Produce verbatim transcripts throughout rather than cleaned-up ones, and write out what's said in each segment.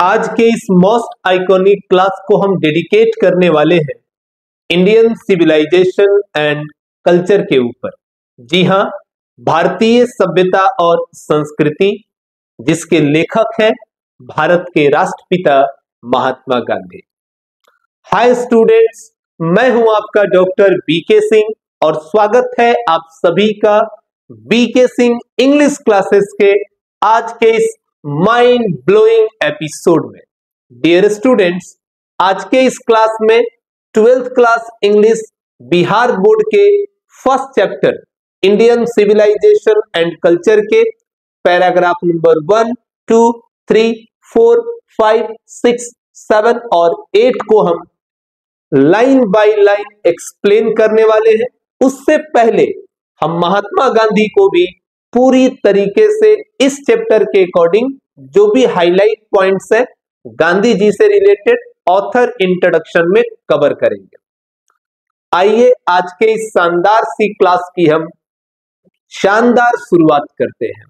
आज के इस मोस्ट आइकॉनिक क्लास को हम डेडिकेट करने वाले हैं इंडियन सिविलाइजेशन एंड कल्चर के ऊपर। जी हां, भारतीय सभ्यता और संस्कृति, जिसके लेखक हैं भारत के राष्ट्रपिता महात्मा गांधी। हाय स्टूडेंट्स, मैं हूं आपका डॉक्टर बीके सिंह और स्वागत है आप सभी का बीके सिंह इंग्लिश क्लासेस के आज के इस माइंड ब्लोइंग एपिसोड में। डियर स्टूडेंट्स, आज के इस क्लास में twelfth class English Bihar board के first chapter Indian civilization and culture के paragraph number one, two, three, four, five, six, seven और एट को हम लाइन बाय लाइन एक्सप्लेन करने वाले हैं। उससे पहले हम महात्मा गांधी को भी पूरी तरीके से इस चैप्टर के अकॉर्डिंग जो भी हाईलाइट पॉइंट्स है गांधी जी से रिलेटेड ऑथर इंट्रोडक्शन में कवर करेंगे। आइए आज के इस शानदार सी क्लास की हम शानदार शुरुआत करते हैं।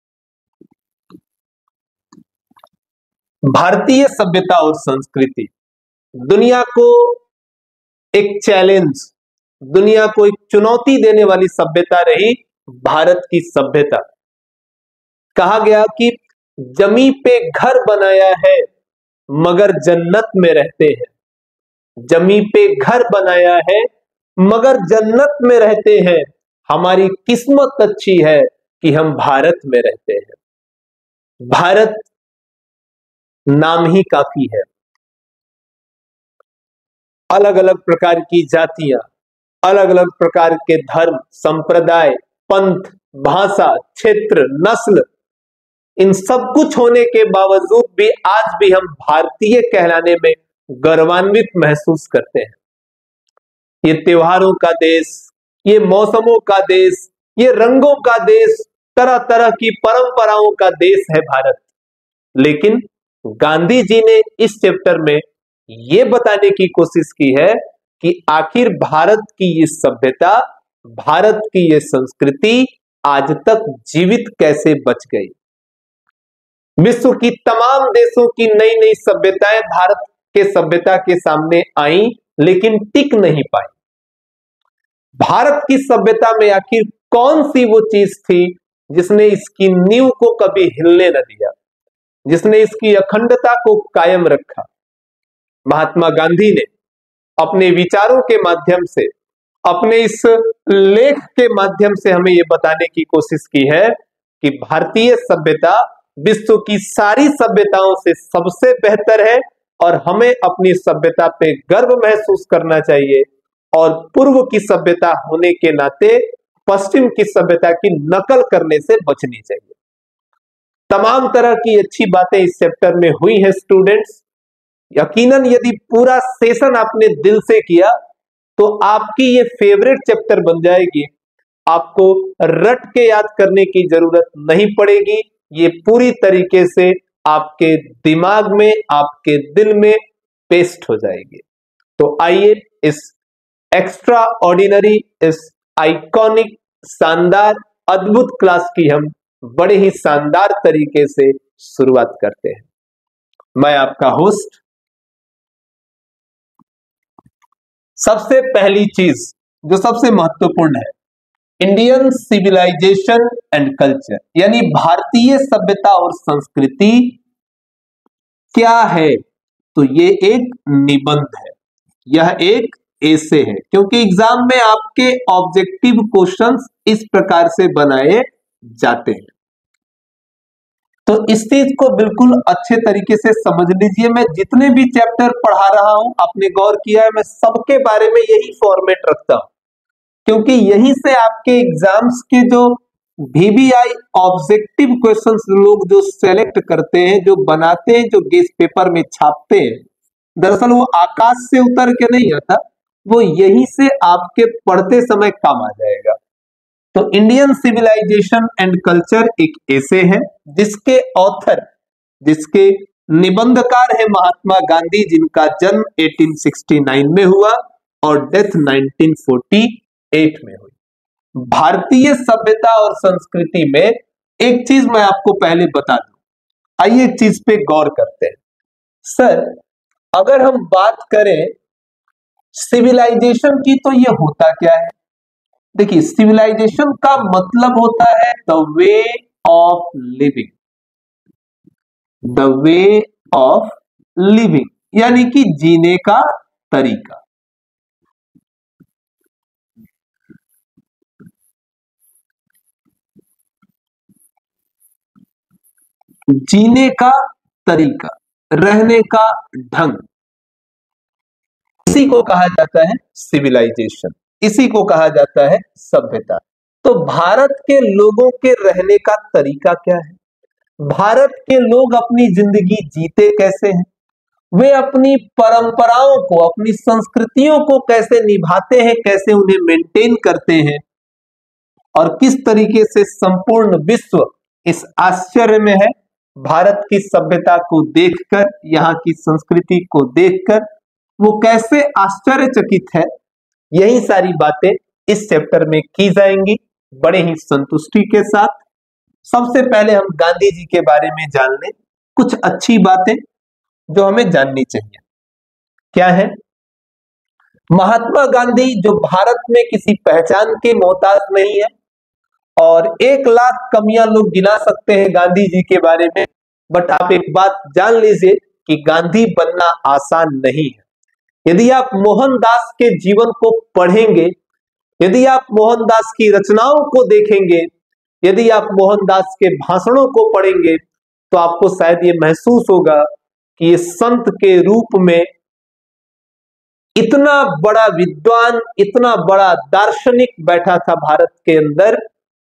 भारतीय सभ्यता और संस्कृति दुनिया को एक चैलेंज, दुनिया को एक चुनौती देने वाली सभ्यता रही भारत की सभ्यता। कहा गया कि जमी पे घर बनाया है मगर जन्नत में रहते हैं। जमी पे घर बनाया है मगर जन्नत में रहते हैं। हमारी किस्मत अच्छी है कि हम भारत में रहते हैं। भारत नाम ही काफी है। अलग अलग प्रकार की जातियां, अलग अलग प्रकार के धर्म, संप्रदाय, पंथ, भाषा, क्षेत्र, नस्ल, इन सब कुछ होने के बावजूद भी आज भी हम भारतीय कहलाने में गौरवान्वित महसूस करते हैं। ये त्योहारों का देश, ये मौसमों का देश, ये रंगों का देश, तरह तरह की परंपराओं का देश है भारत। लेकिन गांधी जी ने इस चैप्टर में ये बताने की कोशिश की है कि आखिर भारत की ये सभ्यता, भारत की ये संस्कृति आज तक जीवित कैसे बच गई। विश्व की तमाम देशों की नई नई सभ्यताएं भारत के सभ्यता के सामने आई लेकिन टिक नहीं पाई। भारत की सभ्यता में आखिर कौन सी वो चीज थी जिसने इसकी नींव को कभी हिलने न दिया, जिसने इसकी अखंडता को कायम रखा। महात्मा गांधी ने अपने विचारों के माध्यम से, अपने इस लेख के माध्यम से हमें यह बताने की कोशिश की है कि भारतीय सभ्यता विश्व की सारी सभ्यताओं से सबसे बेहतर है और हमें अपनी सभ्यता पे गर्व महसूस करना चाहिए और पूर्व की सभ्यता होने के नाते पश्चिम की सभ्यता की नकल करने से बचनी चाहिए। तमाम तरह की अच्छी बातें इस चैप्टर में हुई हैं स्टूडेंट्स। यकीनन यदि पूरा सेशन आपने दिल से किया तो आपकी ये फेवरेट चैप्टर बन जाएगी। आपको रट के याद करने की जरूरत नहीं पड़ेगी। ये पूरी तरीके से आपके दिमाग में, आपके दिल में पेस्ट हो जाएगी। तो आइए इस एक्स्ट्रा ऑर्डिनरी, इस आइकॉनिक, शानदार, अद्भुत क्लास की हम बड़े ही शानदार तरीके से शुरुआत करते हैं। मैं आपका होस्ट। सबसे पहली चीज जो सबसे महत्वपूर्ण है, इंडियन सिविलाइजेशन एंड कल्चर, यानी भारतीय सभ्यता और संस्कृति क्या है। तो ये एक निबंध है, यह एक ऐसे है, क्योंकि एग्जाम में आपके ऑब्जेक्टिव क्वेश्चंस इस प्रकार से बनाए जाते हैं। तो इस चीज को बिल्कुल अच्छे तरीके से समझ लीजिए। मैं जितने भी चैप्टर पढ़ा रहा हूं, आपने गौर किया है, मैं सबके बारे में यही फॉर्मेट रखता हूं, क्योंकि यहीं से आपके एग्जाम्स के जो वीवीआई ऑब्जेक्टिव क्वेश्चंस लोग जो सेलेक्ट करते हैं, जो बनाते हैं, जो गेस्ट पेपर में छापते हैं, दरअसल वो आकाश से उतर के नहीं आता, वो यहीं से आपके पढ़ते समय काम आ जाएगा। तो इंडियन सिविलाइजेशन एंड कल्चर एक ऐसे है जिसके ऑथर, जिसके निबंधकार है महात्मा गांधी, जिनका जन्म अठारह सौ उनहत्तर में हुआ और डेथ उन्नीस सौ अड़तालीस में हुई। भारतीय सभ्यता और संस्कृति में एक चीज मैं आपको पहले बता दूं, आइए एक चीज पे गौर करते हैं। सर अगर हम बात करें सिविलाइजेशन की तो ये होता क्या है? देखिए, सिविलाइजेशन का मतलब होता है the way of living, the way of living यानी कि जीने का तरीका। जीने का तरीका, रहने का ढंग, इसी को कहा जाता है सिविलाइजेशन, इसी को कहा जाता है सभ्यता। तो भारत के लोगों के रहने का तरीका क्या है? भारत के लोग अपनी जिंदगी जीते कैसे हैं? वे अपनी परंपराओं को, अपनी संस्कृतियों को कैसे निभाते हैं, कैसे उन्हें मेंटेन करते हैं, और किस तरीके से संपूर्ण विश्व इस आश्चर्य में है भारत की सभ्यता को देखकर, यहाँ की संस्कृति को देखकर वो कैसे आश्चर्यचकित है। यही सारी बातें इस चैप्टर में की जाएंगी बड़े ही संतुष्टि के साथ। सबसे पहले हम गांधी जी के बारे में जान लें कुछ अच्छी बातें जो हमें जाननी चाहिए। क्या है? महात्मा गांधी जो भारत में किसी पहचान के मोहताज नहीं है, और एक लाख कमियां लोग गिना सकते हैं गांधी जी के बारे में, बट आप एक बात जान लीजिए कि गांधी बनना आसान नहीं है। यदि आप मोहनदास के जीवन को पढ़ेंगे, यदि आप मोहनदास की रचनाओं को देखेंगे, यदि आप मोहनदास के भाषणों को पढ़ेंगे, तो आपको शायद ये महसूस होगा कि ये संत के रूप में इतना बड़ा विद्वान, इतना बड़ा दार्शनिक बैठा था भारत के अंदर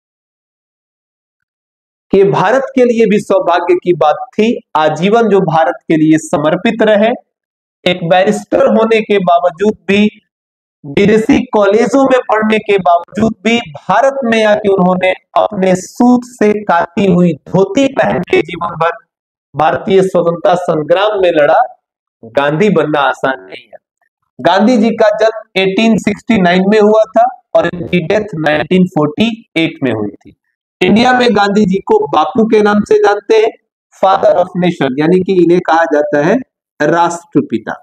कि भारत के लिए भी सौभाग्य की बात थी आजीवन जो भारत के लिए समर्पित रहे। एक बैरिस्टर होने के बावजूद भी, विदेशी कॉलेजों में पढ़ने के बावजूद भी भारत में आके उन्होंने अपने सूत से काती हुई धोती पहन के जीवन भर भारतीय स्वतंत्रता संग्राम में लड़ा। गांधी बनना आसान नहीं है। गांधी जी का जन्म अठारह सौ उनहत्तर में हुआ था और इनकी डेथ उन्नीस सौ अड़तालीस में हुई थी। इंडिया में गांधी जी को बापू के नाम से जानते हैं, फादर ऑफ नेशन, यानी कि इन्हें कहा जाता है राष्ट्रपिता।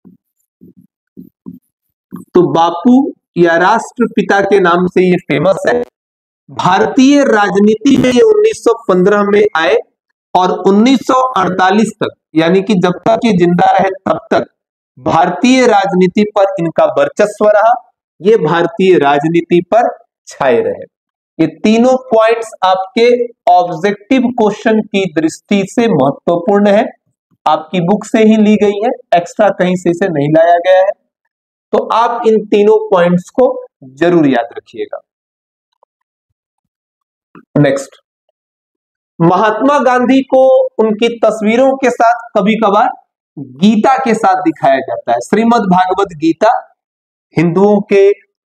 तो बापू या राष्ट्रपिता के नाम से ये फेमस है। भारतीय राजनीति में ये उन्नीस सौ पंद्रह में आए और उन्नीस सौ अड़तालीस तक, यानी कि जब तक ये जिंदा रहे तब तक भारतीय राजनीति पर इनका वर्चस्व रहा। ये भारतीय राजनीति पर छाए रहे। ये तीनों पॉइंट्स आपके ऑब्जेक्टिव क्वेश्चन की दृष्टि से महत्वपूर्ण है, आपकी बुक से ही ली गई है, एक्स्ट्रा कहीं से इसे नहीं लाया गया है। तो आप इन तीनों पॉइंट्स को जरूर याद रखिएगा। नेक्स्ट, महात्मा गांधी को उनकी तस्वीरों के साथ कभी कभार गीता के साथ दिखाया जाता है। श्रीमद् भागवत गीता हिंदुओं के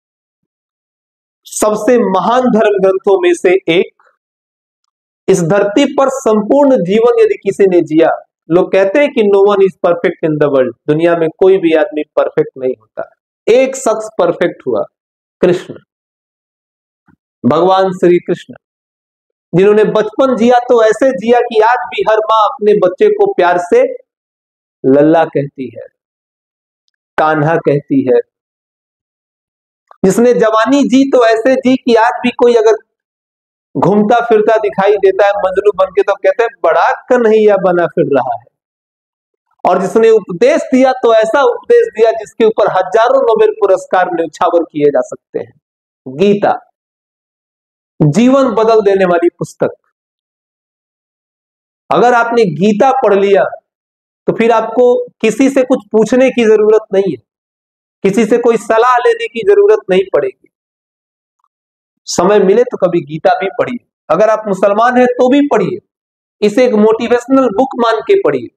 सबसे महान धर्म ग्रंथों में से एक। इस धरती पर संपूर्ण जीवन यदि किसी ने जिया, लोग कहते हैं कि no one is perfect in the world, दुनिया में कोई भी आदमी परफेक्ट नहीं होता। एक शख्स परफेक्ट हुआ, कृष्ण, भगवान श्री कृष्ण, जिन्होंने बचपन जिया तो ऐसे जिया कि आज भी हर मां अपने बच्चे को प्यार से लल्ला कहती है, कान्हा कहती है। जिसने जवानी जी तो ऐसे जी कि आज भी कोई अगर घूमता फिरता दिखाई देता है मजनू बन के तो कहते हैं बड़ा कन्हैया बना फिर रहा है। और जिसने उपदेश दिया तो ऐसा उपदेश दिया जिसके ऊपर हजारों नोबेल पुरस्कार न्यौछावर किए जा सकते हैं। गीता, जीवन बदल देने वाली पुस्तक। अगर आपने गीता पढ़ लिया तो फिर आपको किसी से कुछ पूछने की जरूरत नहीं है, किसी से कोई सलाह लेने की जरूरत नहीं पड़ेगी। समय मिले तो कभी गीता भी पढ़िए। अगर आप मुसलमान हैं तो भी पढ़िए, इसे एक मोटिवेशनल बुक मान के पढ़िए।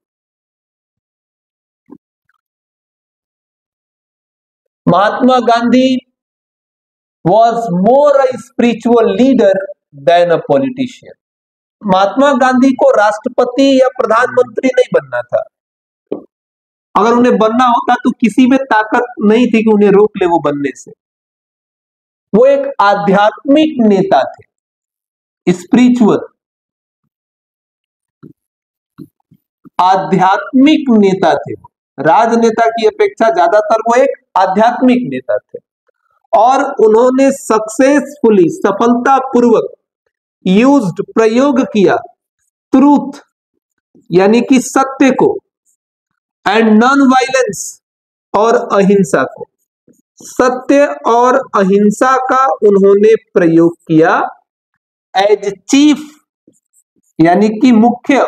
Mahatma Gandhi was more a spiritual leader than a politician. Mahatma Gandhi को राष्ट्रपति या प्रधानमंत्री नहीं बनना था। अगर उन्हें बनना होता तो किसी में ताकत नहीं थी कि उन्हें रोक ले वो बनने से। वो एक आध्यात्मिक नेता थे, स्पिरिचुअल। आध्यात्मिक नेता थे। राजनेता की अपेक्षा ज्यादातर वो एक आध्यात्मिक नेता थे और उन्होंने सक्सेसफुली, सफलतापूर्वक यूज्ड, प्रयोग किया ट्रूथ यानी कि सत्य को, एंड नॉन वायलेंस और अहिंसा को। सत्य और अहिंसा का उन्होंने प्रयोग किया एज चीफ यानी कि मुख्य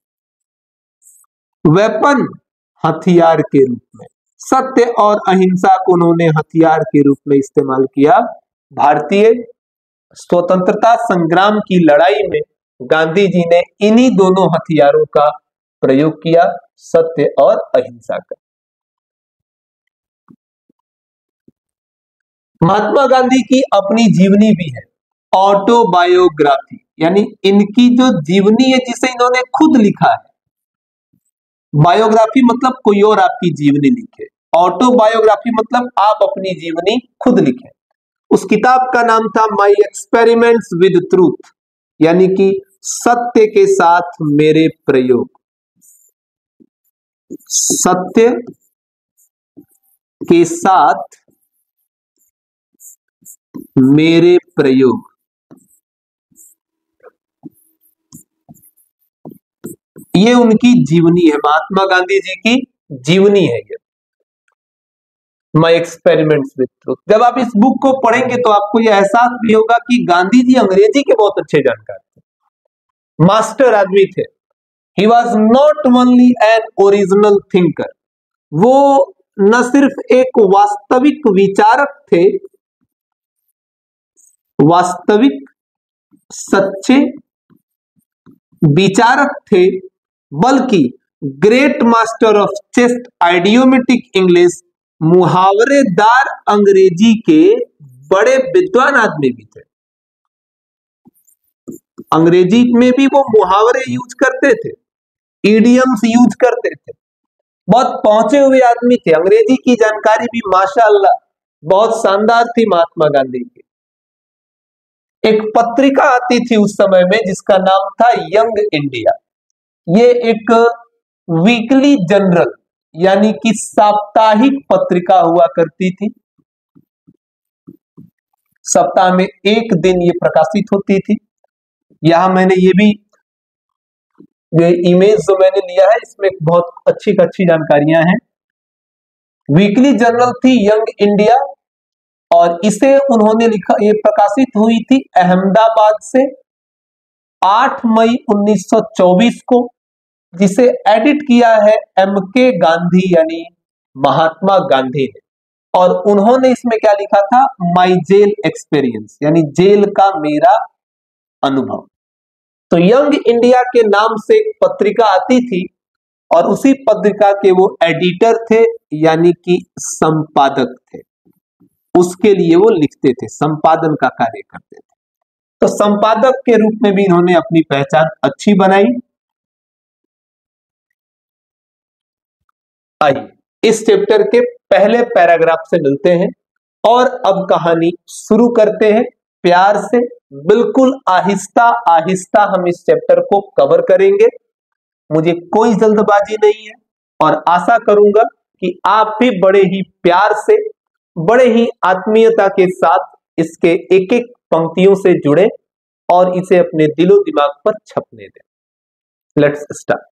वेपन, हथियार के रूप में। सत्य और अहिंसा को उन्होंने हथियार के रूप में इस्तेमाल किया। भारतीय स्वतंत्रता संग्राम की लड़ाई में गांधी जी ने इन्हीं दोनों हथियारों का प्रयोग किया, सत्य और अहिंसा का। महात्मा गांधी की अपनी जीवनी भी है, ऑटोबायोग्राफी, यानी इनकी जो जीवनी है जिसे इन्होंने खुद लिखा है। बायोग्राफी मतलब कोई और आपकी जीवनी लिखे, ऑटोबायोग्राफी मतलब आप अपनी जीवनी खुद लिखें। उस किताब का नाम था माई एक्सपेरिमेंट्स विद ट्रूथ, यानी कि सत्य के साथ मेरे प्रयोग। सत्य के साथ मेरे प्रयोग। ये उनकी जीवनी है, महात्मा गांधी जी की जीवनी है ये, माई एक्सपेरिमेंट्स विद ट्रूथ। जब आप इस बुक को पढ़ेंगे तो आपको यह एहसास भी होगा कि गांधी जी अंग्रेजी के बहुत अच्छे जानकार थे, मास्टर आदमी थे। He was not only an original thinker, वो न सिर्फ एक वास्तविक विचारक थे, वास्तविक सच्चे विचारक थे, बल्कि great master of chaste idiomatic English, मुहावरेदार अंग्रेजी के बड़े विद्वान आदमी भी थे। अंग्रेजी में भी वो मुहावरे यूज करते थे, इडियम्स यूज करते थे, बहुत पहुंचे हुए आदमी थे। अंग्रेजी की जानकारी भी माशाअल्लाह बहुत शानदार थी महात्मा गांधी की। एक पत्रिका आती थी उस समय में जिसका नाम था यंग इंडिया। ये एक वीकली जर्नल यानी कि साप्ताहिक पत्रिका हुआ करती थी। सप्ताह में एक दिन ये प्रकाशित होती थी। यहां मैंने ये भी, ये इमेज जो मैंने लिया है इसमें बहुत अच्छी अच्छी जानकारियां हैं। वीकली जर्नल थी यंग इंडिया और इसे उन्होंने लिखा, ये प्रकाशित हुई थी अहमदाबाद से आठ मई उन्नीस सौ चौबीस को, जिसे एडिट किया है एम के गांधी यानी महात्मा गांधी ने। और उन्होंने इसमें क्या लिखा था, माई जेल एक्सपीरियंस, यानी जेल का मेरा अनुभव। तो यंग इंडिया के नाम से एक पत्रिका आती थी और उसी पत्रिका के वो एडिटर थे यानी कि संपादक थे। उसके लिए वो लिखते थे, संपादन का कार्य करते थे। तो संपादक के रूप में भी इन्होंने अपनी पहचान अच्छी बनाई। आइए इस चैप्टर के पहले पैराग्राफ से मिलते हैं और अब कहानी शुरू करते हैं प्यार से। बिल्कुल आहिस्ता आहिस्ता हम इस चैप्टर को कवर करेंगे, मुझे कोई जल्दबाजी नहीं है और आशा करूंगा कि आप भी बड़े ही प्यार से, बड़े ही आत्मीयता के साथ इसके एक एक पंक्तियों से जुड़े और इसे अपने दिलो दिमाग पर छपने दें। Let's start.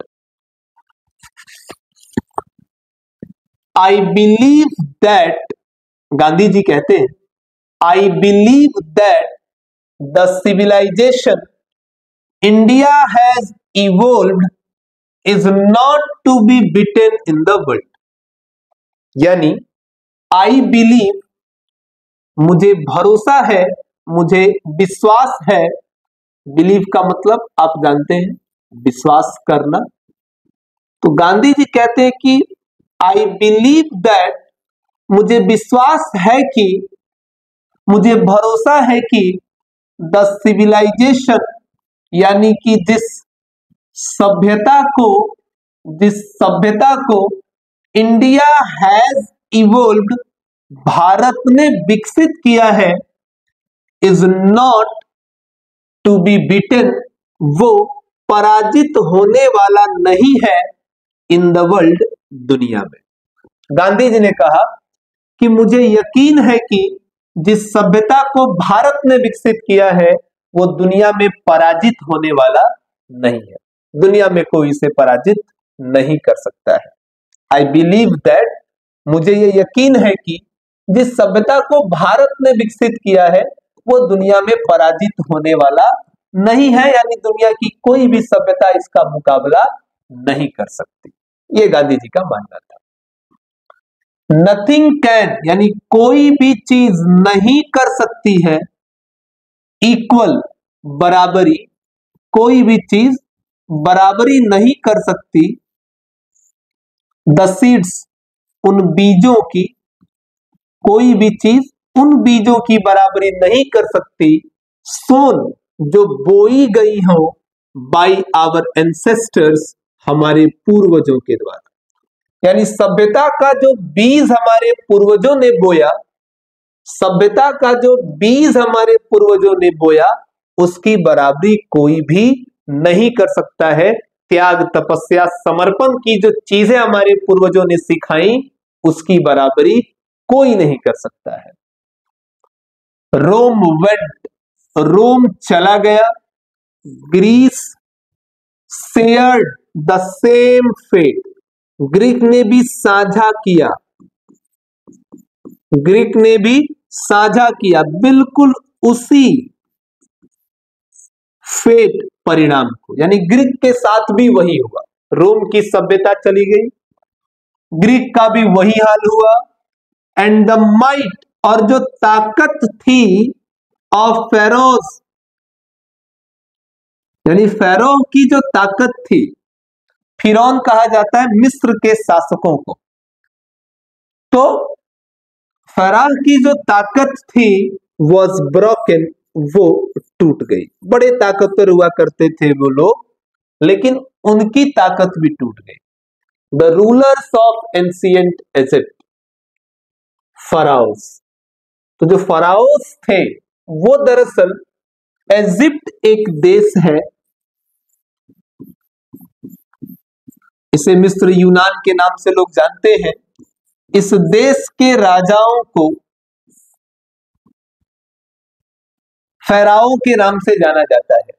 I believe that, Gandhi ji कहते हैं, I believe that the civilization India has evolved is not to be beaten in the world. यानी आई बिलीव, मुझे भरोसा है, मुझे विश्वास है। बिलीव का मतलब आप जानते हैं, विश्वास करना। तो गांधी जी कहते हैं कि आई बिलीव दैट, मुझे विश्वास है कि, मुझे भरोसा है कि द सिविलाइजेशन यानी कि जिस सभ्यता को, जिस सभ्यता को इंडिया हैज इवोल्व्ड, भारत ने विकसित किया है, is not to be beaten, वो पराजित होने वाला नहीं है इन द वर्ल्ड, दुनिया में। गांधी जी ने कहा कि मुझे यकीन है कि जिस सभ्यता को भारत ने विकसित किया है वो दुनिया में पराजित होने वाला नहीं है, दुनिया में कोई इसे पराजित नहीं कर सकता है। आई बिलीव दैट, मुझे ये यकीन है कि जिस सभ्यता को भारत ने विकसित किया है वो दुनिया में पराजित होने वाला नहीं है, यानी दुनिया की कोई भी सभ्यता इसका मुकाबला नहीं कर सकती। ये गांधी जी का मानना था। नथिंग कैन, यानी कोई भी चीज नहीं कर सकती है, इक्वल, बराबरी, कोई भी चीज बराबरी नहीं कर सकती, द सीड्स, उन बीजों की, कोई भी चीज उन बीजों की बराबरी नहीं कर सकती, सोन, जो बोई गई हो, बाय आवर एंसेस्टर्स, हमारे पूर्वजों के द्वारा। यानी सभ्यता का जो बीज हमारे पूर्वजों ने बोया, सभ्यता का जो बीज हमारे पूर्वजों ने बोया, उसकी बराबरी कोई भी नहीं कर सकता है। त्याग, तपस्या, समर्पण की जो चीजें हमारे पूर्वजों ने सिखाई, उसकी बराबरी कोई नहीं कर सकता है। रोम वेंट, रोम चला गया, Greece shared the same fate, Greek ने भी साझा किया, ग्रीक ने भी साझा किया बिल्कुल उसी फेट, परिणाम को, यानी ग्रीक के साथ भी वही हुआ। रोम की सभ्यता चली गई, ग्रीक का भी वही हाल हुआ। एंड द माइट, और जो ताकत थी, ऑफ फेरोज, यानी फेरो की जो ताकत थी, फिरौन कहा जाता है मिस्र के शासकों को, तो फराह की जो ताकत थी वॉज ब्रोकन, वो टूट गई। बड़े ताकतवर हुआ करते थे वो लोग, लेकिन उनकी ताकत भी टूट गई। The rulers of ancient Egypt, pharaohs, तो जो फराओस थे वो दरअसल, इजिप्ट एक देश है, इसे मिस्र यूनान के नाम से लोग जानते हैं। इस देश के राजाओं को फैराओ के नाम से जाना जाता है।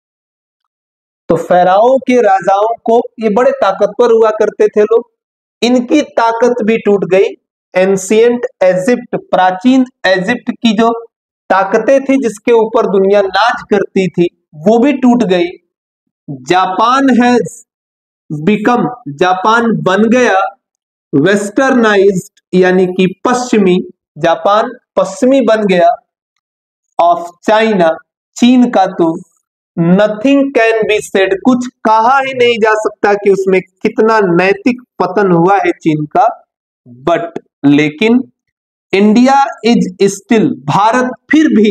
तो फैराओ के राजाओं को, ये बड़े ताकतवर हुआ करते थे लोग, इनकी ताकत भी टूट गई। एंशिएंट इजिप्ट, प्राचीन इजिप्ट की जो ताकतें थी जिसके ऊपर दुनिया नाच करती थी, वो भी टूट गई। जापान हैज बिकम, जापान बन गया वेस्टर्नाइज्ड, यानी कि पश्चिमी, जापान पश्चिमी बन गया। ऑफ चाइना, चीन का तो नथिंग कैन बी सेड, कुछ कहा ही नहीं जा सकता कि उसमें कितना नैतिक पतन हुआ है चीन का। बट, लेकिन इंडिया इज स्टिल, भारत फिर भी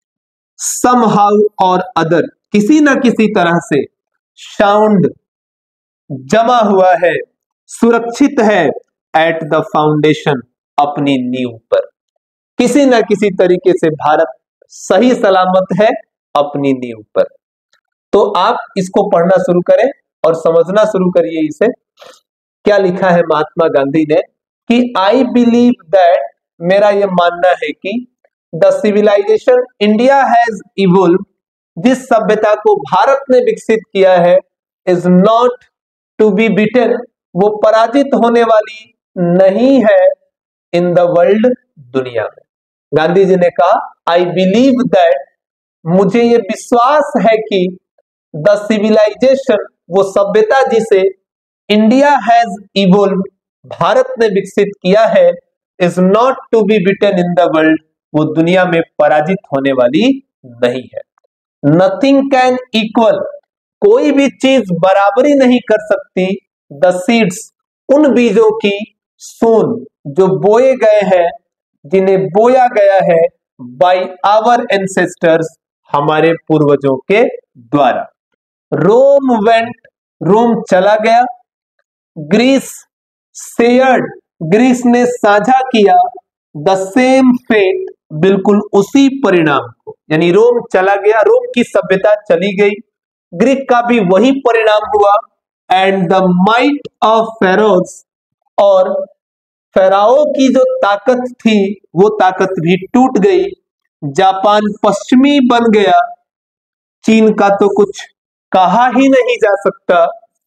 समहाउ और अदर, किसी न किसी तरह से साउंड, जमा हुआ है, सुरक्षित है, एट द फाउंडेशन, अपनी नींव पर। किसी न किसी तरीके से भारत सही सलामत है अपनी नींव पर। तो आप इसको पढ़ना शुरू करें और समझना शुरू करिए इसे। क्या लिखा है महात्मा गांधी ने कि आई बिलीव दैट, मेरा यह मानना है कि the civilization India has evolve, जिस सभ्यता को भारत ने विकसित किया है, is not to be beaten, वो पराजित होने वाली नहीं है, इन द वर्ल्ड, दुनिया में। गांधी जी ने कहा आई बिलीव दैट, मुझे ये विश्वास है कि द सिविलाइजेशन, वो सभ्यता जिसे इंडिया हैज इवॉल्व, भारत ने विकसित किया है, is not to be beaten in the world, वो दुनिया में पराजित होने वाली नहीं है। नथिंग कैन इक्वल, कोई भी चीज बराबरी नहीं कर सकती, द सीड्स, उन बीजों की, सोन, जो बोए गए हैं, जिन्हें बोया गया है, बाय आवर एंसेस्टर्स, हमारे पूर्वजों के द्वारा। रोम वेंट, रोम चला गया। ग्रीस शेयर्ड, ग्रीस ने साझा किया, द सेम फेट, बिल्कुल उसी परिणाम को, यानी रोम चला गया, रोम की सभ्यता चली गई, ग्रीक का भी वही परिणाम हुआ। And the might of Pharaohs, और फेराओ की जो ताकत थी वो ताकत भी टूट गई। जापान पश्चिमी बन गया। चीन का तो कुछ कहा ही नहीं जा सकता।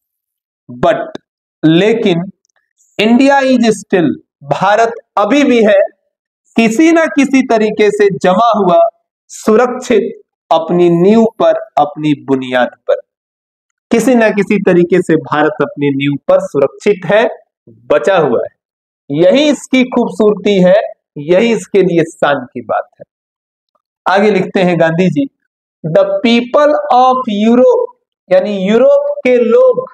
बट लेकिन इंडिया इज स्टिल, भारत अभी भी है किसी ना किसी तरीके से जमा हुआ, सुरक्षित अपनी नींव पर, अपनी बुनियाद पर। किसी ना किसी तरीके से भारत अपनी नींव पर सुरक्षित है, बचा हुआ है। यही इसकी खूबसूरती है, यही इसके लिए शान की बात है। आगे लिखते हैं Gandhi ji, the people of Europe, यानी यूरोप के लोग,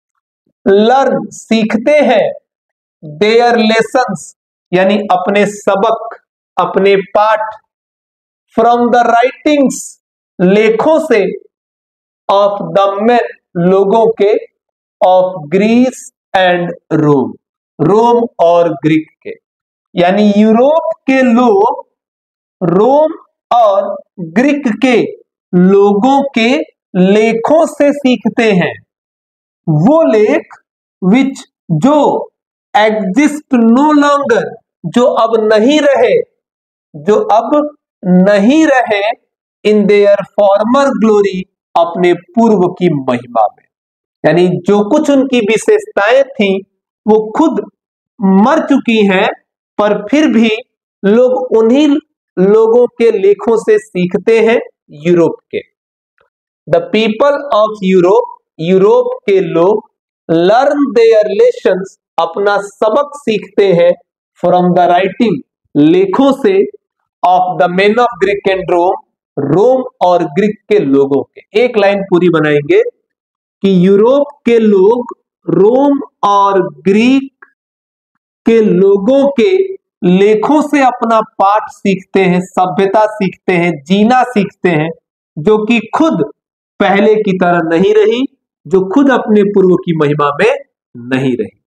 लर्न सीखते हैं, देयर लेसन्स, यानी अपने सबक, अपने पाठ, फ्रॉम द राइटिंग्स, लेखों से, ऑफ द मेन, लोगों के, of Greece and Rome, Rome और ग्रीक के। यानी यूरोप के लोग रोम और ग्रीक के लोगों के लेखों से सीखते हैं। वो लेख विच, जो एग्जिस्ट नो लॉन्गर, जो अब नहीं रहे, जो अब नहीं रहे, इन देयर फॉर्मर ग्लोरी, अपने पूर्व की महिमा में। यानी जो कुछ उनकी विशेषताएं थी वो खुद मर चुकी हैं, पर फिर भी लोग उन्हीं लोगों के लेखों से सीखते हैं, यूरोप के। The people of Europe, Europe के लोग, लर्न देयर लेसन्स, अपना सबक सीखते हैं, फ्रॉम द राइटिंग, लेखों से, of the men of Greek and Rome, Rome और ग्रीक के लोगों के। एक लाइन पूरी बनाएंगे कि यूरोप के लोग रोम और ग्रीक के लोगों के लेखों से अपना पाठ सीखते हैं, सभ्यता सीखते हैं, जीना सीखते हैं, जो कि खुद पहले की तरह नहीं रही, जो खुद अपने पूर्व की महिमा में नहीं रही।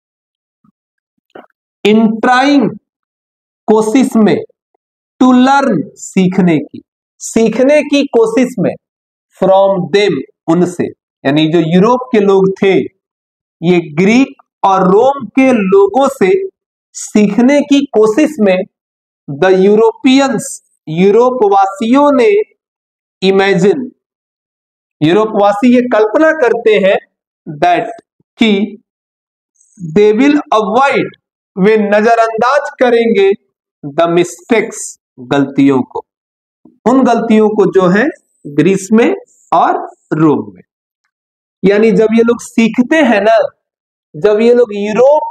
इन ट्राइंग, कोशिश में, टू लर्न, सीखने की, सीखने की कोशिश में, फ्रॉम देम, उनसे, यानी जो यूरोप के लोग थे, ये ग्रीक और रोम के लोगों से सीखने की कोशिश में, द यूरोपियंस, यूरोपवासियों ने, इमेजिन, यूरोपवासी ये कल्पना करते हैं, दैट, कि दे विल अवॉइड, वे नजरअंदाज करेंगे, द मिस्टेक्स, गलतियों को, उन गलतियों को जो है ग्रीस में और रोम में। यानी जब ये लोग सीखते हैं ना, जब ये लोग यूरोप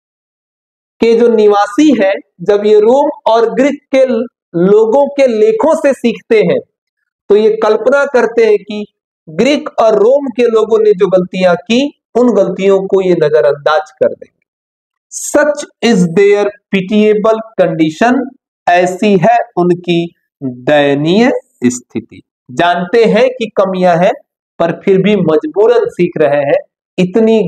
के जो निवासी हैं, जब ये रोम और ग्रीक के लोगों के लेखों से सीखते हैं, तो ये कल्पना करते हैं कि ग्रीक और रोम के लोगों ने जो गलतियां की, उन गलतियों को ये नजरअंदाज कर देंगे। Such is their pitiable condition, ऐसी है उनकी दयनीय स्थिति। जानते हैं कि कमियां हैं, पर फिर भी मजबूरन सीख रहे हैं, इतनी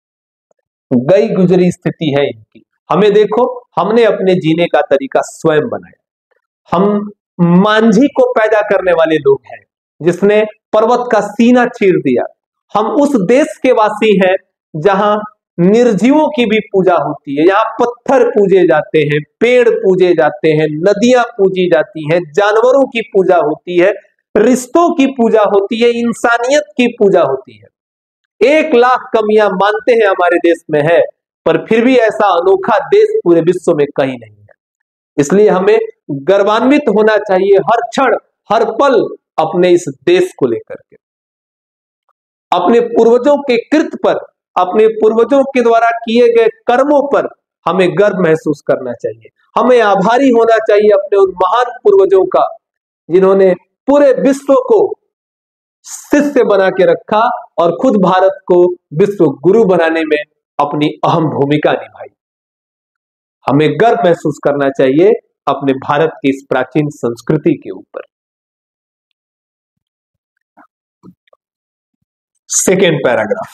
गई गुजरी स्थिति है इनकी। हमें देखो, हमने अपने जीने का तरीका स्वयं बनाया। हम मांझी को पैदा करने वाले लोग हैं, जिसने पर्वत का सीना चीर दिया। हम उस देश के वासी हैं जहां निर्जीवों की भी पूजा होती है, यहाँ पत्थर पूजे जाते हैं, पेड़ पूजे जाते हैं, नदियां पूजी जाती हैं, जानवरों की पूजा होती है, रिश्तों की पूजा होती है, इंसानियत की पूजा होती है। एक लाख कमियां मानते हैं हमारे देश में है, पर फिर भी ऐसा अनोखा देश पूरे विश्व में कहीं नहीं है। इसलिए हमें गर्वान्वित होना चाहिए हर क्षण, हर पल अपने इस देश को लेकर के। अपने पूर्वजों के कृत्य पर, अपने पूर्वजों के द्वारा किए गए कर्मों पर हमें गर्व महसूस करना चाहिए। हमें आभारी होना चाहिए अपने उन महान पूर्वजों का, जिन्होंने पूरे विश्व को शिष्य बना के रखा और खुद भारत को विश्व गुरु बनाने में अपनी अहम भूमिका निभाई। हमें गर्व महसूस करना चाहिए अपने भारत की इस प्राचीन संस्कृति के ऊपर। Second paragraph,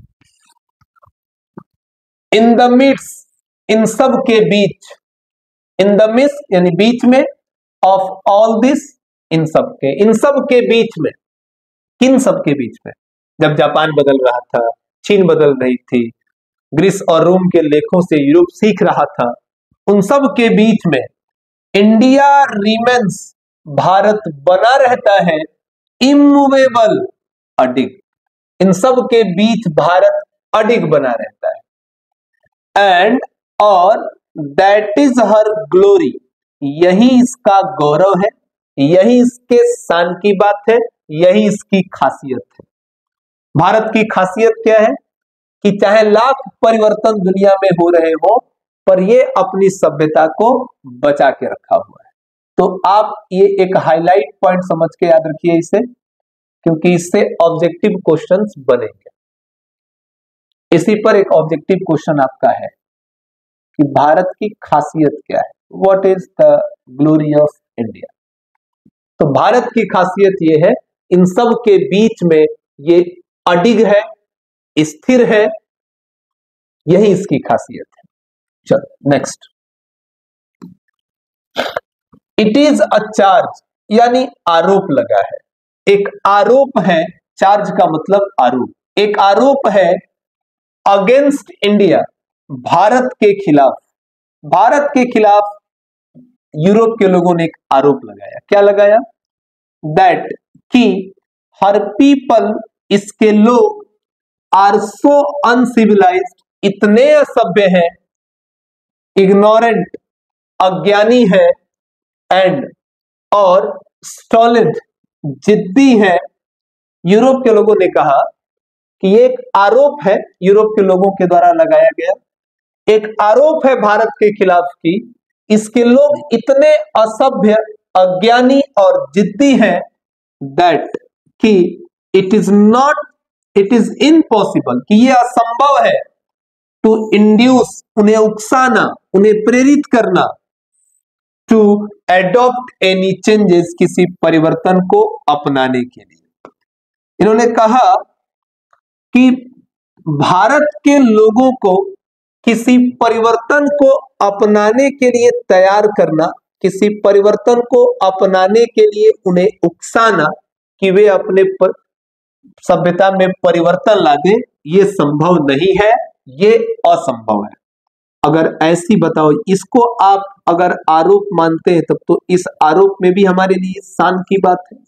in the midst, इन सब के बीच, इन द मिड्स यानी बीच में, ऑफ ऑल दिस, इन सब के, इन सब के बीच में, किन सब के बीच में? जब जापान बदल रहा था, चीन बदल रही थी, ग्रीस और रोम के लेखों से यूरोप सीख रहा था, उन सब के बीच में इंडिया रिमेन्स, भारत बना रहता है इमूवेबल, अडिग। इन सब के बीच भारत अडिग बना रहता है। एंड और दैट इज हर ग्लोरी, यही इसका गौरव है, यही इसके शान की बात है, यही इसकी खासियत है। भारत की खासियत क्या है कि चाहे लाख परिवर्तन दुनिया में हो रहे हो, पर ये अपनी सभ्यता को बचा के रखा हुआ है। तो आप ये एक हाईलाइट पॉइंट समझ के याद रखिए इसे, क्योंकि इससे ऑब्जेक्टिव क्वेश्चंस बनेंगे। इसी पर एक ऑब्जेक्टिव क्वेश्चन आपका है कि भारत की खासियत क्या है, what is the glory of India. तो भारत की खासियत ये है, इन सब के बीच में ये अडिग है, स्थिर है, यही इसकी खासियत है। चलो next, it is a charge, यानी आरोप लगा है। एक आरोप है, चार्ज का मतलब आरोप, एक आरोप है अगेंस्ट इंडिया, भारत के खिलाफ। भारत के खिलाफ यूरोप के लोगों ने एक आरोप लगाया, क्या लगाया, दैट कि हर पीपल, इसके लोग, आर सो अनसिविलाइज्ड, इतने असभ्य हैं, इग्नोरेंट, अज्ञानी है, एंड और स्टॉलिड, जिद्दी है। यूरोप के लोगों ने कहा कि ये एक आरोप है, यूरोप के लोगों के द्वारा लगाया गया एक आरोप है भारत के खिलाफ की इसके लोग इतने असभ्य, अज्ञानी और जिद्दी हैं, दैट कि it is not, it is impossible, कि ये असंभव है, टू इंड्यूस, उन्हें उकसाना, उन्हें प्रेरित करना, टू एडॉप्ट एनी चेंजेस, किसी परिवर्तन को अपनाने के लिए। इन्होंने कहा कि भारत के लोगों को किसी परिवर्तन को अपनाने के लिए तैयार करना, किसी परिवर्तन को अपनाने के लिए उन्हें उकसाना कि वे अपने पर सभ्यता में परिवर्तन ला दें, ये संभव नहीं है, ये असंभव है। अगर ऐसी बताओ, इसको आप अगर आरोप मानते हैं तब तो इस आरोप में भी हमारे लिए शान की बात है।